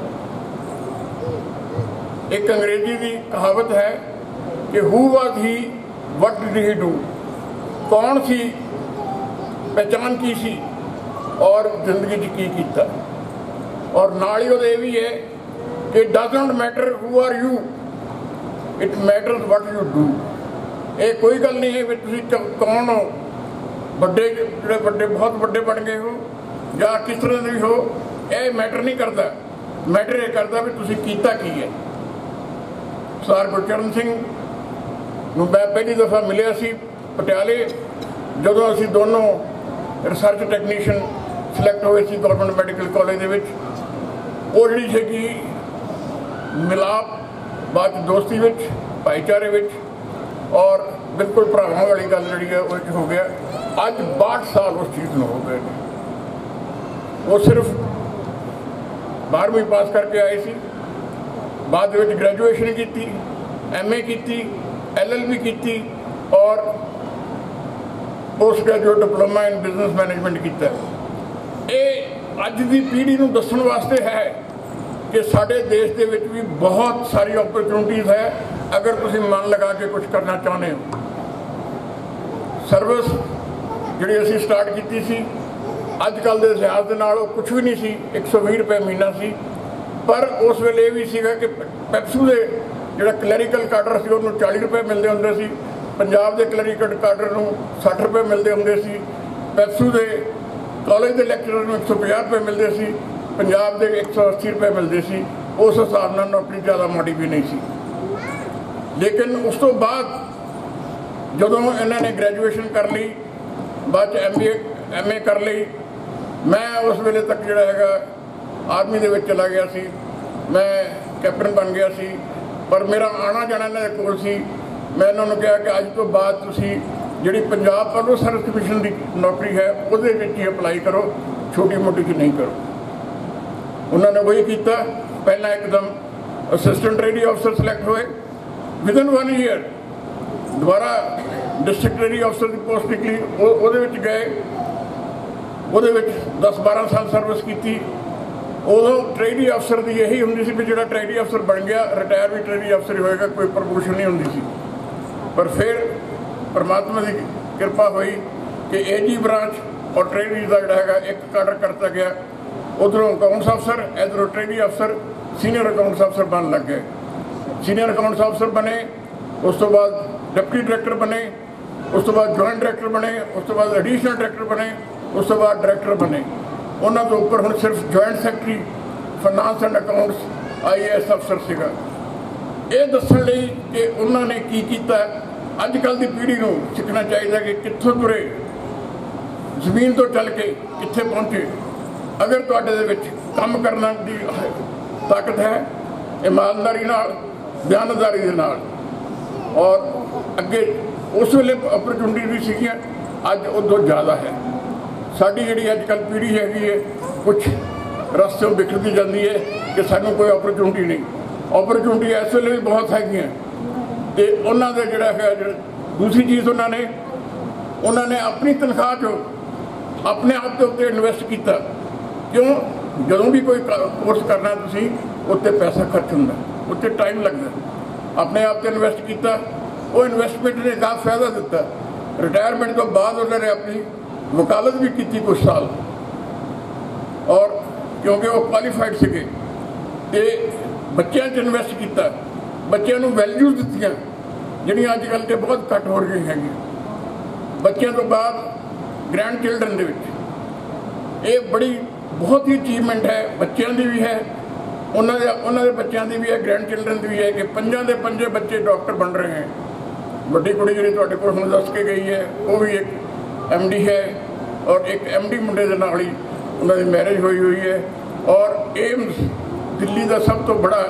ਇੱਕ ਅੰਗਰੇਜ਼ੀ ਦੀ ਕਹਾਵਤ ਹੈ ਕਿ ਹੂ ਵਾਜ਼ ਹੀ, ਵਟ ਡਿਡ ਹੀ ਡੂ। ਕੌਣ ਸੀ, ਪਹਿਚਾਨ ਕੀ ਸੀ ਔਰ ਜ਼ਿੰਦਗੀ 'ਚ ਕੀ ਕੀਤਾ। ਔਰ ਨਾਲ ਹੀ ਉਹਦੇ ਇਹ ਵੀ ਹੈ ਕਿ doesn't matter who are you, it matters what you do. ਇਹ ਕੋਈ ਗੱਲ ਨਹੀਂ ਹੈ ਵੀ ਤੁਸੀਂ ਕੌਣ ਹੋ, ਵੱਡੇ ਜਿਹੜੇ ਵੱਡੇ ਬਹੁਤ ਵੱਡੇ ਬਣ ਗਏ ਹੋ ਜਾਂ ਕਿਸ ਤਰ੍ਹਾਂ ਦੇ ਹੋ, ਇਹ ਮੈਟਰ ਨਹੀਂ ਕਰਦਾ। ਮੈਟਰ ਇਹ ਕਰਦਾ ਵੀ ਤੁਸੀਂ ਕੀਤਾ ਕੀ ਹੈ। ਸਰਦਾਰ ਗੁਰਚਰਨ ਸਿੰਘ ਨੂੰ ਮੈਂ ਪਹਿਲੀ ਦਫਾ ਮਿਲਿਆ ਸੀ ਪਟਿਆਲੇ, ਜਦੋਂ ਅਸੀਂ ਦੋਨੋਂ ਰਿਸਰਚ ਟੈਕਨੀਸ਼ੀਅਨ ਸਿਲੈਕਟ ਹੋਏ ਸੀ ਗੌਰਮੈਂਟ ਮੈਡੀਕਲ ਕਾਲਜ ਦੇ ਵਿੱਚ। ਉਹ ਜਿਹੜੀ ਸੀਗੀ ਮਿਲਾਪ ਬਾਅਦ ਦੋਸਤੀ ਵਿੱਚ, ਭਾਈਚਾਰੇ ਵਿੱਚ, ਔਰ ਬਿਲਕੁਲ ਭਰਾਵਾਂ ਵਾਲੀ ਗੱਲ ਜਿਹੜੀ ਹੈ ਉਹ ਹੋ ਗਿਆ। ਅੱਜ ਬਾਹਠ ਸਾਲ ਉਸ ਚੀਜ਼ ਨੂੰ ਹੋ ਗਏ ਨੇ। ਉਹ ਸਿਰਫ ਬਾਰ੍ਹਵੀਂ ਪਾਸ ਕਰਕੇ ਆਏ ਸੀ, ਬਾਅਦ ਦੇ ਵਿੱਚ ਗ੍ਰੈਜੂਏਸ਼ਨ ਕੀਤੀ, ਐਮ ਏ ਕੀਤੀ, ਐਲ ਐਲ ਬੀ ਕੀਤੀ ਔਰ post graduate diploma in business management ਕੀਤਾ। ਇਹ ਅੱਜ ਦੀ ਪੀੜ੍ਹੀ ਨੂੰ ਦੱਸਣ ਵਾਸਤੇ ਹੈ ਕਿ ਸਾਡੇ ਦੇਸ਼ ਦੇ ਵਿੱਚ ਵੀ ਬਹੁਤ ਸਾਰੀ ਓਪਰਚੁਨਿਟੀਜ਼ ਹੈ ਅਗਰ ਤੁਸੀਂ ਮਨ ਲਗਾ ਕੇ ਕੁਝ ਕਰਨਾ ਚਾਹੁੰਦੇ ਹੋ। ਸਰਵਿਸ ਜਿਹੜੀ ਅਸੀਂ ਸਟਾਰਟ ਕੀਤੀ ਸੀ, ਅੱਜ ਕੱਲ੍ਹ ਦੇ ਲਿਹਾਜ਼ ਦੇ ਨਾਲ ਉਹ ਕੁਛ ਵੀ ਨਹੀਂ ਸੀ, ਇੱਕ ਸੌ ਵੀਹ ਰੁਪਏ ਮਹੀਨਾ ਸੀ। ਪਰ ਉਸ ਵੇਲੇ ਇਹ ਵੀ ਸੀਗਾ ਕਿ ਪੈਪਸੂ ਦੇ ਜਿਹੜਾ ਕਲੈਰੀਕਲ ਕਾਡਰ ਸੀ ਉਹਨੂੰ ਚਾਲੀ ਰੁਪਏ ਮਿਲਦੇ ਹੁੰਦੇ ਸੀ, ਪੰਜਾਬ ਦੇ ਕਲੈਰੀਕਲ ਕਾਡਰ ਨੂੰ ਸੱਠ ਰੁਪਏ ਮਿਲਦੇ ਹੁੰਦੇ ਸੀ, ਪੈਪਸੂ ਦੇ ਕਾਲਜ ਦੇ ਲੈਕਚਰਰ ਨੂੰ ਇੱਕ ਸੌ ਪੰਜਾਹ ਰੁਪਏ ਮਿਲਦੇ ਸੀ, ਪੰਜਾਬ ਦੇ ਇੱਕ ਸੌ ਅੱਸੀ ਰੁਪਏ ਮਿਲਦੇ ਸੀ। ਉਸ ਹਿਸਾਬ ਨਾਲ ਨੌਕਰੀ ਜ਼ਿਆਦਾ ਮਾੜੀ ਵੀ ਨਹੀਂ ਸੀ। ਲੇਕਿਨ ਉਸ ਤੋਂ ਬਾਅਦ ਜਦੋਂ ਇਹਨਾਂ ਨੇ ਗ੍ਰੈਜੂਏਸ਼ਨ ਕਰ ਲਈ, ਬਾਅਦ 'ਚ M B A M A ਕਰ ਲਈ, ਮੈਂ ਉਸ ਵੇਲੇ ਤੱਕ ਜਿਹੜਾ ਹੈਗਾ ਆਰਮੀ ਦੇ ਵਿੱਚ ਚਲਾ ਗਿਆ ਸੀ, ਮੈਂ ਕੈਪਟਨ ਬਣ ਗਿਆ ਸੀ। ਪਰ ਮੇਰਾ ਆਉਣਾ ਜਾਣਾ ਇਹਨਾਂ ਦੇ ਕੋਲ ਸੀ। ਮੈਂ ਇਹਨਾਂ ਨੂੰ ਕਿਹਾ ਕਿ ਅੱਜ ਤੋਂ ਬਾਅਦ ਤੁਸੀਂ ਜਿਹੜੀ ਪੰਜਾਬ ਪਬਲਿਕ ਸਰਵਿਸ ਕਮਿਸ਼ਨ ਦੀ ਨੌਕਰੀ ਹੈ ਉਹਦੇ ਵਿੱਚ ਹੀ ਅਪਲਾਈ ਕਰੋ, ਛੋਟੀ ਮੋਟੀ 'ਚ ਨਹੀਂ ਕਰੋ। ਉਹਨਾਂ ਨੇ ਉਹੀ ਕੀਤਾ। ਪਹਿਲਾਂ ਇੱਕਦਮ ਅਸਿਸਟੈਂਟ ਟ੍ਰੇਡੀ ਅਫਸਰ ਸਿਲੈਕਟ ਹੋਏ, ਵਿਦਨ ਵਨ ਈਅਰ ਦੁਬਾਰਾ ਡਿਸਟ੍ਰਿਕਟ ਟ੍ਰੇਡੀ ਅਫਸਰ ਦੀ ਪੋਸਟ ਨਿਕਲੀ, ਉਹ ਉਹਦੇ ਵਿੱਚ ਗਏ, ਉਹਦੇ ਵਿੱਚ ਦਸ ਬਾਰਾਂ ਸਾਲ ਸਰਵਿਸ ਕੀਤੀ। ਉਦੋਂ ਟ੍ਰੇਡੀ ਅਫਸਰ ਦੀ ਇਹੀ ਹੁੰਦੀ ਸੀ ਵੀ ਜਿਹੜਾ ਟ੍ਰੇਡੀ ਅਫਸਰ ਬਣ ਗਿਆ ਰਿਟਾਇਰ ਵੀ ਟ੍ਰੇਡੀ ਅਫਸਰ ਹੀ ਹੋਏਗਾ, ਕੋਈ ਪ੍ਰਮੋਸ਼ਨ ਨਹੀਂ ਹੁੰਦੀ ਸੀ। ਪਰ ਫਿਰ ਪਰਮਾਤਮਾ ਦੀ ਕਿਰਪਾ ਹੋਈ ਕਿ ਏ ਜੀ ਬ੍ਰਾਂਚ ਔਰ ਟ੍ਰੇਡੀ ਦਾ ਜਿਹੜਾ ਹੈਗਾ ਇੱਕ ਕਾਡਰ ਕਰਤਾ ਗਿਆ। ਉੱਧਰੋਂ ਅਕਾਊਂਟਸ ਅਫਸਰ, ਇੱਧਰੋਂ ਟ੍ਰੇਡੀ ਅਫਸਰ, ਸੀਨੀਅਰ ਅਕਾਊਂਟਸ ਅਫਸਰ ਬਣਨ ਲੱਗ ਗਏ। ਸੀਨੀਅਰ ਅਕਾਊਂਟਸ ਅਫਸਰ ਬਣੇ, ਉਸ ਤੋਂ ਬਾਅਦ ਡਿਪਟੀ ਡਾਇਰੈਕਟਰ ਬਣੇ, ਉਸ ਤੋਂ ਬਾਅਦ ਜੁਆਇੰਟ ਡਾਇਰੈਕਟਰ ਬਣੇ, ਉਸ ਤੋਂ ਬਾਅਦ ਐਡੀਸ਼ਨਲ ਡਾਇਰੈਕਟਰ ਬਣੇ, ਉਸ ਤੋਂ ਬਾਅਦ ਡਾਇਰੈਕਟਰ ਬਣੇ। ਉਹਨਾਂ ਤੋਂ ਉੱਪਰ ਹੁਣ ਸਿਰਫ joint secretary finance and accounts I A S ਅਫਸਰ ਸੀਗਾ। ਇਹ ਦੱਸਣ ਲਈ ਕਿ ਉਹਨਾਂ ਨੇ ਕੀ ਕੀਤਾ। ਅੱਜ ਕੱਲ੍ਹ ਦੀ ਪੀੜ੍ਹੀ ਨੂੰ ਸਿੱਖਣਾ ਚਾਹੀਦਾ ਕਿ ਕਿੱਥੋਂ ਤੁਰੇ, ਜ਼ਮੀਨ ਤੋਂ ਚੱਲ ਕੇ ਕਿੱਥੇ ਪਹੁੰਚੇ। ਅਗਰ ਤੁਹਾਡੇ ਦੇ ਵਿੱਚ ਕੰਮ ਕਰਨ ਦੀ ਤਾਕਤ ਹੈ, ਇਮਾਨਦਾਰੀ ਨਾਲ, ਬਿਆਨਦਾਰੀ ਦੇ ਨਾਲ, ਔਰ ਅੱਗੇ ਉਸ ਵੇਲੇ ਓਪਰਚੁਨਿਟੀ ਵੀ ਸੀਗੀਆਂ, ਅੱਜ ਉਦੋਂ ਜ਼ਿਆਦਾ ਹੈ। ਸਾਡੀ ਜਿਹੜੀ ਅੱਜ ਕੱਲ੍ਹ ਪੀੜ੍ਹੀ ਹੈਗੀ ਹੈ ਕੁਛ ਰਸਤੋਂ ਵਿਖਰਦੀ ਜਾਂਦੀ ਹੈ ਕਿ ਸਾਨੂੰ ਕੋਈ ਓਪਰਚੁਨਿਟੀ ਨਹੀਂ। ਓਪਰਚੁਨਿਟੀ ਇਸ ਵੇਲੇ ਵੀ ਬਹੁਤ ਹੈਗੀਆਂ ਅਤੇ ਉਹਨਾਂ ਦਾ ਜਿਹੜਾ ਹੈ ਜਿਹੜਾ ਦੂਸਰੀ ਚੀਜ਼ ਉਹਨਾਂ ਨੇ ਉਹਨਾਂ ਨੇ ਆਪਣੀ ਤਨਖਾਹ 'ਚੋਂ ਆਪਣੇ ਆਪ ਦੇ ਉੱਤੇ ਇਨਵੈਸਟ ਕੀਤਾ। ਕਿਉਂ? ਜਦੋਂ ਵੀ ਕੋਈ ਕੋਰਸ ਕਰਨਾ ਤੁਸੀਂ ਉੱਤੇ ਪੈਸਾ ਖਰਚ ਹੁੰਦਾ, ਉੱਤੇ ਟਾਈਮ ਲੱਗਦਾ। ਆਪਣੇ ਆਪ 'ਤੇ ਇਨਵੈਸਟ ਕੀਤਾ, ਉਹ ਇਨਵੈਸਟਮੈਂਟ ਨੇ ਕਾਫੀ ਫਾਇਦਾ ਦਿੱਤਾ। ਰਿਟਾਇਰਮੈਂਟ ਤੋਂ ਬਾਅਦ ਉਹਨਾਂ ਨੇ ਆਪਣੀ ਵਕਾਲਤ ਵੀ ਕੀਤੀ ਕੁਛ ਸਾਲ, ਔਰ ਕਿਉਂਕਿ ਉਹ ਕੁਆਲੀਫਾਈਡ ਸੀਗੇ। ਅਤੇ ਬੱਚਿਆਂ 'ਚ ਇਨਵੈਸਟ ਕੀਤਾ, ਬੱਚਿਆਂ ਨੂੰ ਵੈਲਿਊਜ਼ ਦਿੱਤੀਆਂ ਜਿਹੜੀਆਂ ਅੱਜ ਕੱਲ੍ਹ 'ਤੇ ਬਹੁਤ ਘੱਟ ਹੋ ਰਹੀਆਂ ਹੈਗੀਆਂ। ਬੱਚਿਆਂ ਤੋਂ ਬਾਅਦ ਗ੍ਰੈਂਡ ਚਿਲਡਰਨ ਦੇ ਵਿੱਚ ਇਹ ਬੜੀ ਬਹੁਤ ਹੀ ਅਚੀਵਮੈਂਟ ਹੈ, ਬੱਚਿਆਂ ਦੀ ਵੀ ਹੈ, ਉਹਨਾਂ ਦੇ ਉਹਨਾਂ ਦੇ ਬੱਚਿਆਂ ਦੀ ਵੀ ਹੈ, ਗ੍ਰੈਂਡ ਚਿਲਡਰਨ ਦੀ ਵੀ ਹੈ ਕਿ ਪੰਜਾਂ ਦੇ ਪੰਜੇ ਬੱਚੇ ਡਾਕਟਰ ਬਣ ਰਹੇ ਹੈ। ਵੱਡੀ ਕੁੜੀ ਜਿਹੜੀ ਤੁਹਾਡੇ ਕੋਲ ਹੁਣ ਦੱਸ ਕੇ ਗਈ ਹੈ ਉਹ ਵੀ ਇੱਕ ਐਮ ਡੀ ਹੈ, ਔਰ ਇੱਕ ਐਮ ਡੀ ਮੁੰਡੇ ਦੇ ਨਾਲ ਹੀ ਉਹਨਾਂ ਦੀ ਮੈਰਿਜ ਹੋਈ ਹੋਈ ਹੈ। ਔਰ ਏਮਸ ਦਿੱਲੀ ਦਾ ਸਭ ਤੋਂ ਬੜਾ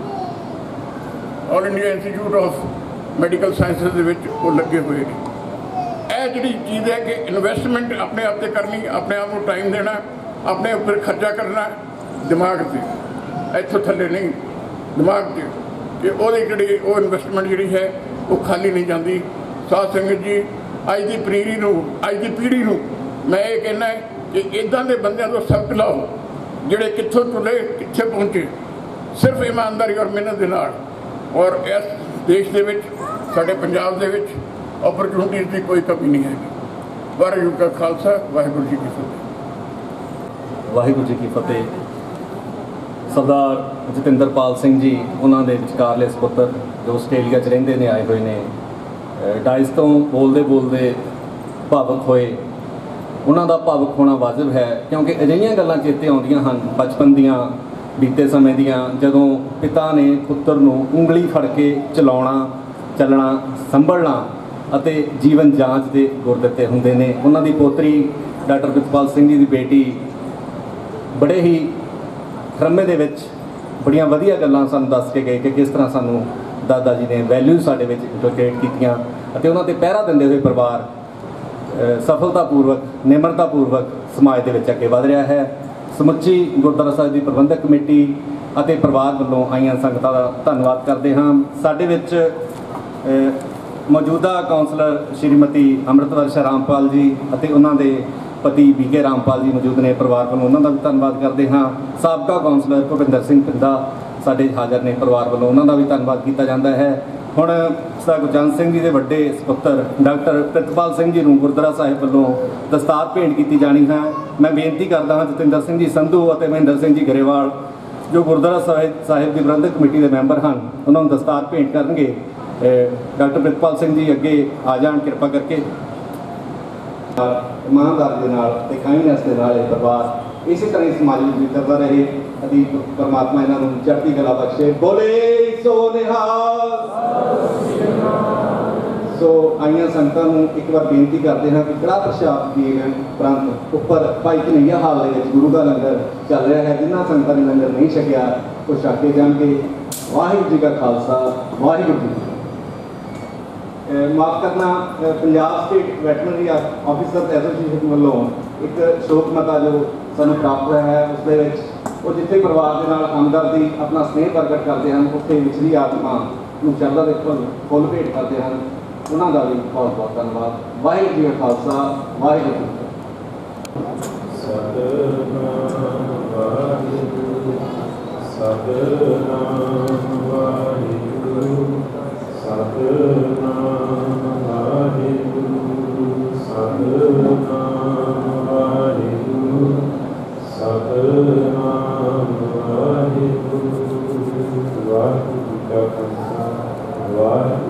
all India institute of medical sciences ਦੇ ਵਿੱਚ ਉਹ ਲੱਗੇ ਹੋਏ ਨੇ। ਇਹ ਜਿਹੜੀ ਚੀਜ਼ ਹੈ ਕਿ ਇਨਵੈਸਟਮੈਂਟ ਆਪਣੇ ਆਪ 'ਤੇ ਕਰਨੀ, ਆਪਣੇ ਆਪ ਨੂੰ ਟਾਈਮ ਦੇਣਾ, ਆਪਣੇ ਉੱਪਰ ਖਰਚਾ ਕਰਨਾ, ਦਿਮਾਗ 'ਤੇ, ਇੱਥੋਂ ਥੱਲੇ ਨਹੀਂ, ਦਿਮਾਗ 'ਤੇ, ਕਿ ਉਹਦੀ ਜਿਹੜੀ ਉਹ ਇਨਵੈਸਟਮੈਂਟ ਜਿਹੜੀ ਹੈ ਉਹ ਖਾਲੀ ਨਹੀਂ ਜਾਂਦੀ। ਸਾਧ ਸੰਗਤ ਜੀ, ਅੱਜ ਦੀ ਪੀੜ੍ਹੀ ਨੂੰ ਅੱਜ ਦੀ ਪੀੜ੍ਹੀ ਨੂੰ ਮੈਂ ਇਹ ਕਹਿਣਾ ਕਿ ਇੱਦਾਂ ਦੇ ਬੰਦਿਆਂ ਤੋਂ ਸਬਕ ਲਓ ਜਿਹੜੇ ਕਿੱਥੋਂ ਤੁਰੇ ਕਿੱਥੇ ਪਹੁੰਚੇ, ਸਿਰਫ ਇਮਾਨਦਾਰੀ ਔਰ ਮਿਹਨਤ ਦੇ ਨਾਲ। ਔਰ ਇਸ ਦੇਸ਼ ਦੇ ਵਿੱਚ, ਸਾਡੇ ਪੰਜਾਬ ਦੇ ਵਿੱਚ ਓਪਰਚੁਨਿਟੀਜ਼ ਦੀ ਕੋਈ ਕਮੀ ਨਹੀਂ ਹੈਗੀ। ਵਾਹਿਗੁਰੂ ਕਾ ਖਾਲਸਾ, ਵਾਹਿਗੁਰੂ ਜੀ ਕੀ ਫਤਿਹ। ਵਾਹਿਗੁਰੂ ਜੀ ਕੀ ਫਤਿਹ। ਸਰਦਾਰ ਜਤਿੰਦਰਪਾਲ ਸਿੰਘ ਜੀ, ਉਹਨਾਂ ਦੇ ਵਿਚਕਾਰਲੇ ਸਪੁੱਤਰ ਜੋ ਆਸਟ੍ਰੇਲੀਆ 'ਚ ਰਹਿੰਦੇ ਨੇ, ਆਏ ਹੋਏ ਨੇ, ਡਾਇਸ ਤੋਂ ਬੋਲਦੇ ਬੋਲਦੇ ਭਾਵੁਕ ਹੋਏ। ਉਹਨਾਂ ਦਾ ਭਾਵੁਕ ਹੋਣਾ ਵਾਜਬ ਹੈ ਕਿਉਂਕਿ ਅਜਿਹੀਆਂ ਗੱਲਾਂ ਚੇਤੇ ਆਉਂਦੀਆਂ ਹਨ ਬਚਪਨ ਦੀਆਂ ਬੀਤੇ ਸਮੇਂ ਦੀਆਂ, ਜਦੋਂ ਪਿਤਾ ਨੇ ਪੁੱਤਰ ਨੂੰ ਉਂਗਲੀ ਫੜ ਕੇ ਚਲਾਉਣਾ, ਚੱਲਣਾ, ਸੰਭਲਣਾ ਅਤੇ ਜੀਵਨ ਜਾਂਚ ਦੇ ਗੁਰ ਦਿੱਤੇ ਹੁੰਦੇ ਨੇ। ਉਹਨਾਂ ਦੀ ਪੋਤਰੀ ਡਾਕਟਰ ਪ੍ਰਿਤਪਾਲ ਸਿੰਘ ਜੀ ਦੀ ਬੇਟੀ ਬੜੇ ਹੀ ਖਰਮੇ ਦੇ ਵਿੱਚ ਬੜੀਆਂ ਵਧੀਆ ਗੱਲਾਂ ਸਾਨੂੰ ਦੱਸ ਕੇ ਗਏ ਕਿ ਕਿਸ ਤਰ੍ਹਾਂ ਸਾਨੂੰ ਦਾਦਾ ਜੀ ਨੇ ਵੈਲਿਊ ਸਾਡੇ ਵਿੱਚ ਇੰਟਰਕੇਟ ਕੀਤੀਆਂ ਅਤੇ ਉਹਨਾਂ 'ਤੇ ਪਹਿਰਾ ਦਿੰਦੇ ਹੋਏ ਪਰਿਵਾਰ ਸਫਲਤਾਪੂਰਵਕ, ਨਿਮਰਤਾਪੂਰਵਕ ਸਮਾਜ ਦੇ ਵਿੱਚ ਅੱਗੇ ਵਧ ਰਿਹਾ ਹੈ। ਸਮੁੱਚੀ ਗੁਰਦੁਆਰਾ ਸਾਹਿਬ ਦੀ ਪ੍ਰਬੰਧਕ ਕਮੇਟੀ ਅਤੇ ਪਰਿਵਾਰ ਵੱਲੋਂ ਆਈਆਂ ਸੰਗਤਾਂ ਦਾ ਧੰਨਵਾਦ ਕਰਦੇ ਹਾਂ। ਸਾਡੇ ਵਿੱਚ ਮੌਜੂਦਾ ਕਾਉਂਸਲਰ ਸ਼੍ਰੀਮਤੀ ਅੰਮ੍ਰਿਤਵਰਸ਼ਾ ਰਾਮਪਾਲ ਜੀ ਅਤੇ ਉਹਨਾਂ ਦੇ ਪਤੀ ਬੀ ਕੇ ਰਾਮਪਾਲ ਜੀ ਮੌਜੂਦ ਨੇ। ਪਰਿਵਾਰ ਵੱਲੋਂ ਉਹਨਾਂ ਦਾ ਵੀ ਧੰਨਵਾਦ ਕਰਦੇ ਹਾਂ। ਸਾਬਕਾ ਕਾਉਂਸਲਰ ਭੁਪਿੰਦਰ ਸਿੰਘ ਪਿੰਦਾ ਸਾਡੇ ਹਾਜ਼ਰ ਨੇ, ਪਰਿਵਾਰ ਵੱਲੋਂ ਉਹਨਾਂ ਦਾ ਵੀ ਧੰਨਵਾਦ ਕੀਤਾ ਜਾਂਦਾ ਹੈ। ਹੁਣ ਸਰ ਗੁਰਜੰਟ ਸਿੰਘ ਜੀ ਦੇ ਵੱਡੇ ਸਪੁੱਤਰ ਡਾਕਟਰ ਪ੍ਰਿਤਪਾਲ ਸਿੰਘ ਜੀ ਨੂੰ ਗੁਰਦੁਆਰਾ ਸਾਹਿਬ ਵੱਲੋਂ ਦਸਤਾਰ ਭੇਂਟ ਕੀਤੀ ਜਾਣੀ ਹੈ। ਮੈਂ ਬੇਨਤੀ ਕਰਦਾ ਹਾਂ ਜਤਿੰਦਰ ਸਿੰਘ ਜੀ ਸੰਧੂ ਅਤੇ ਮਹਿੰਦਰ ਸਿੰਘ ਜੀ ਗਰੇਵਾਲ, ਜੋ ਗੁਰਦੁਆਰਾ ਸਾਹਿਬ ਸਾਹਿਬ ਦੀ ਪ੍ਰਬੰਧਕ ਕਮੇਟੀ ਦੇ ਮੈਂਬਰ ਹਨ, ਉਹਨਾਂ ਨੂੰ ਦਸਤਾਰ ਭੇਂਟ ਕਰਨਗੇ। ਡਾਕਟਰ ਪ੍ਰਿਤਪਾਲ ਸਿੰਘ ਜੀ ਅੱਗੇ ਆ ਜਾਣ ਕਿਰਪਾ ਕਰਕੇ। ਇਮਾਨਦਾਰੀ ਦੇ ਨਾਲ ਤੇ ਕਾਈਨੈਸ ਦੇ ਨਾਲ ਇਹ ਪਰਿਵਾਰ ਇਸੇ ਤਰ੍ਹਾਂ ਹੀ ਸਮਾਜ ਵਿੱਚ ਵਿਚਰਦਾ ਰਹੇ ਅਤੇ ਪਰਮਾਤਮਾ ਇਹਨਾਂ ਨੂੰ ਚੜ੍ਹਦੀ ਕਲਾ ਬਖਸ਼ੇ। ਬੋਲੇ ਸੋ ਨਿਹਾਲ। ਸੋ ਆਈਆਂ ਸੰਗਤਾਂ ਨੂੰ ਇੱਕ ਵਾਰ ਬੇਨਤੀ ਕਰਦੇ ਹਾਂ ਕਿ ਕੜਾਹ ਪ੍ਰਸ਼ਾਦ ਦੀ ਉਪਰੰਤ ਉੱਪਰ ਭਾਈ ਕਨਈਆ ਹਾਲ ਦੇ ਵਿੱਚ ਗੁਰੂ ਦਾ ਲੰਗਰ ਚੱਲ ਰਿਹਾ ਹੈ। ਜਿਨ੍ਹਾਂ ਸੰਗਤਾਂ ਨੇ ਲੰਗਰ ਨਹੀਂ ਛਕਿਆ ਉਹ ਛਕ ਕੇ ਜਾਣਗੇ। ਵਾਹਿਗੁਰੂ ਜੀ ਕਾ ਖਾਲਸਾ, ਵਾਹਿਗੁਰੂ ਜੀ। ਮਾਫ ਕਰਨਾ, Punjab state veterinary officer association ਵੱਲੋਂ ਇੱਕ ਸ਼ੋਕ ਮਤਾ ਜੋ ਸਾਨੂੰ ਪ੍ਰਾਪਤ ਹੋਇਆ ਹੈ, ਉਸ ਦੇ ਵਿੱਚ ਉਹ ਜਿੱਥੇ ਪਰਿਵਾਰ ਦੇ ਨਾਲ ਹਮਦਰਦੀ ਆਪਣਾ ਸਨੇਹ ਪ੍ਰਗਟ ਕਰਦੇ ਹਨ, ਉੱਥੇ ਵਿਛੜੀ ਆਤਮਾ ਨੂੰ ਚਰਨਾਂ ਦੇ ਫੁੱਲ ਭੇਟ ਕਰਦੇ ਹਨ। ਉਹਨਾਂ ਦਾ ਵੀ ਬਹੁਤ ਬਹੁਤ ਧੰਨਵਾਦ। ਵਾਹਿਗੁਰੂ ਜੀ ਕਾ ਖਾਲਸਾ, ਵਾਹਿਗੁਰੂ ਜੀ ਕੀ ਫਤਿਹ। ਸਤਿਨਾਮ ਵਾਹਿਗੁਰੂ, ਸਤਿਨਾਮ ਵਾਹਿਗੁਰੂ, ਸਤਿਨਾਮ ਵਾਹਿਗੁਰੂ, ਸਤਿਨਾਮ ਵਾਹਿਗੁਰੂ, ਸਤਿਨਾਮ ਵਾਹਿਗੁਰੂ। ਵਾਹਿਗੁਰੂ ਜੀ ਕਾ ਖਾਲਸਾ, ਵਾਹਿਗੁਰੂ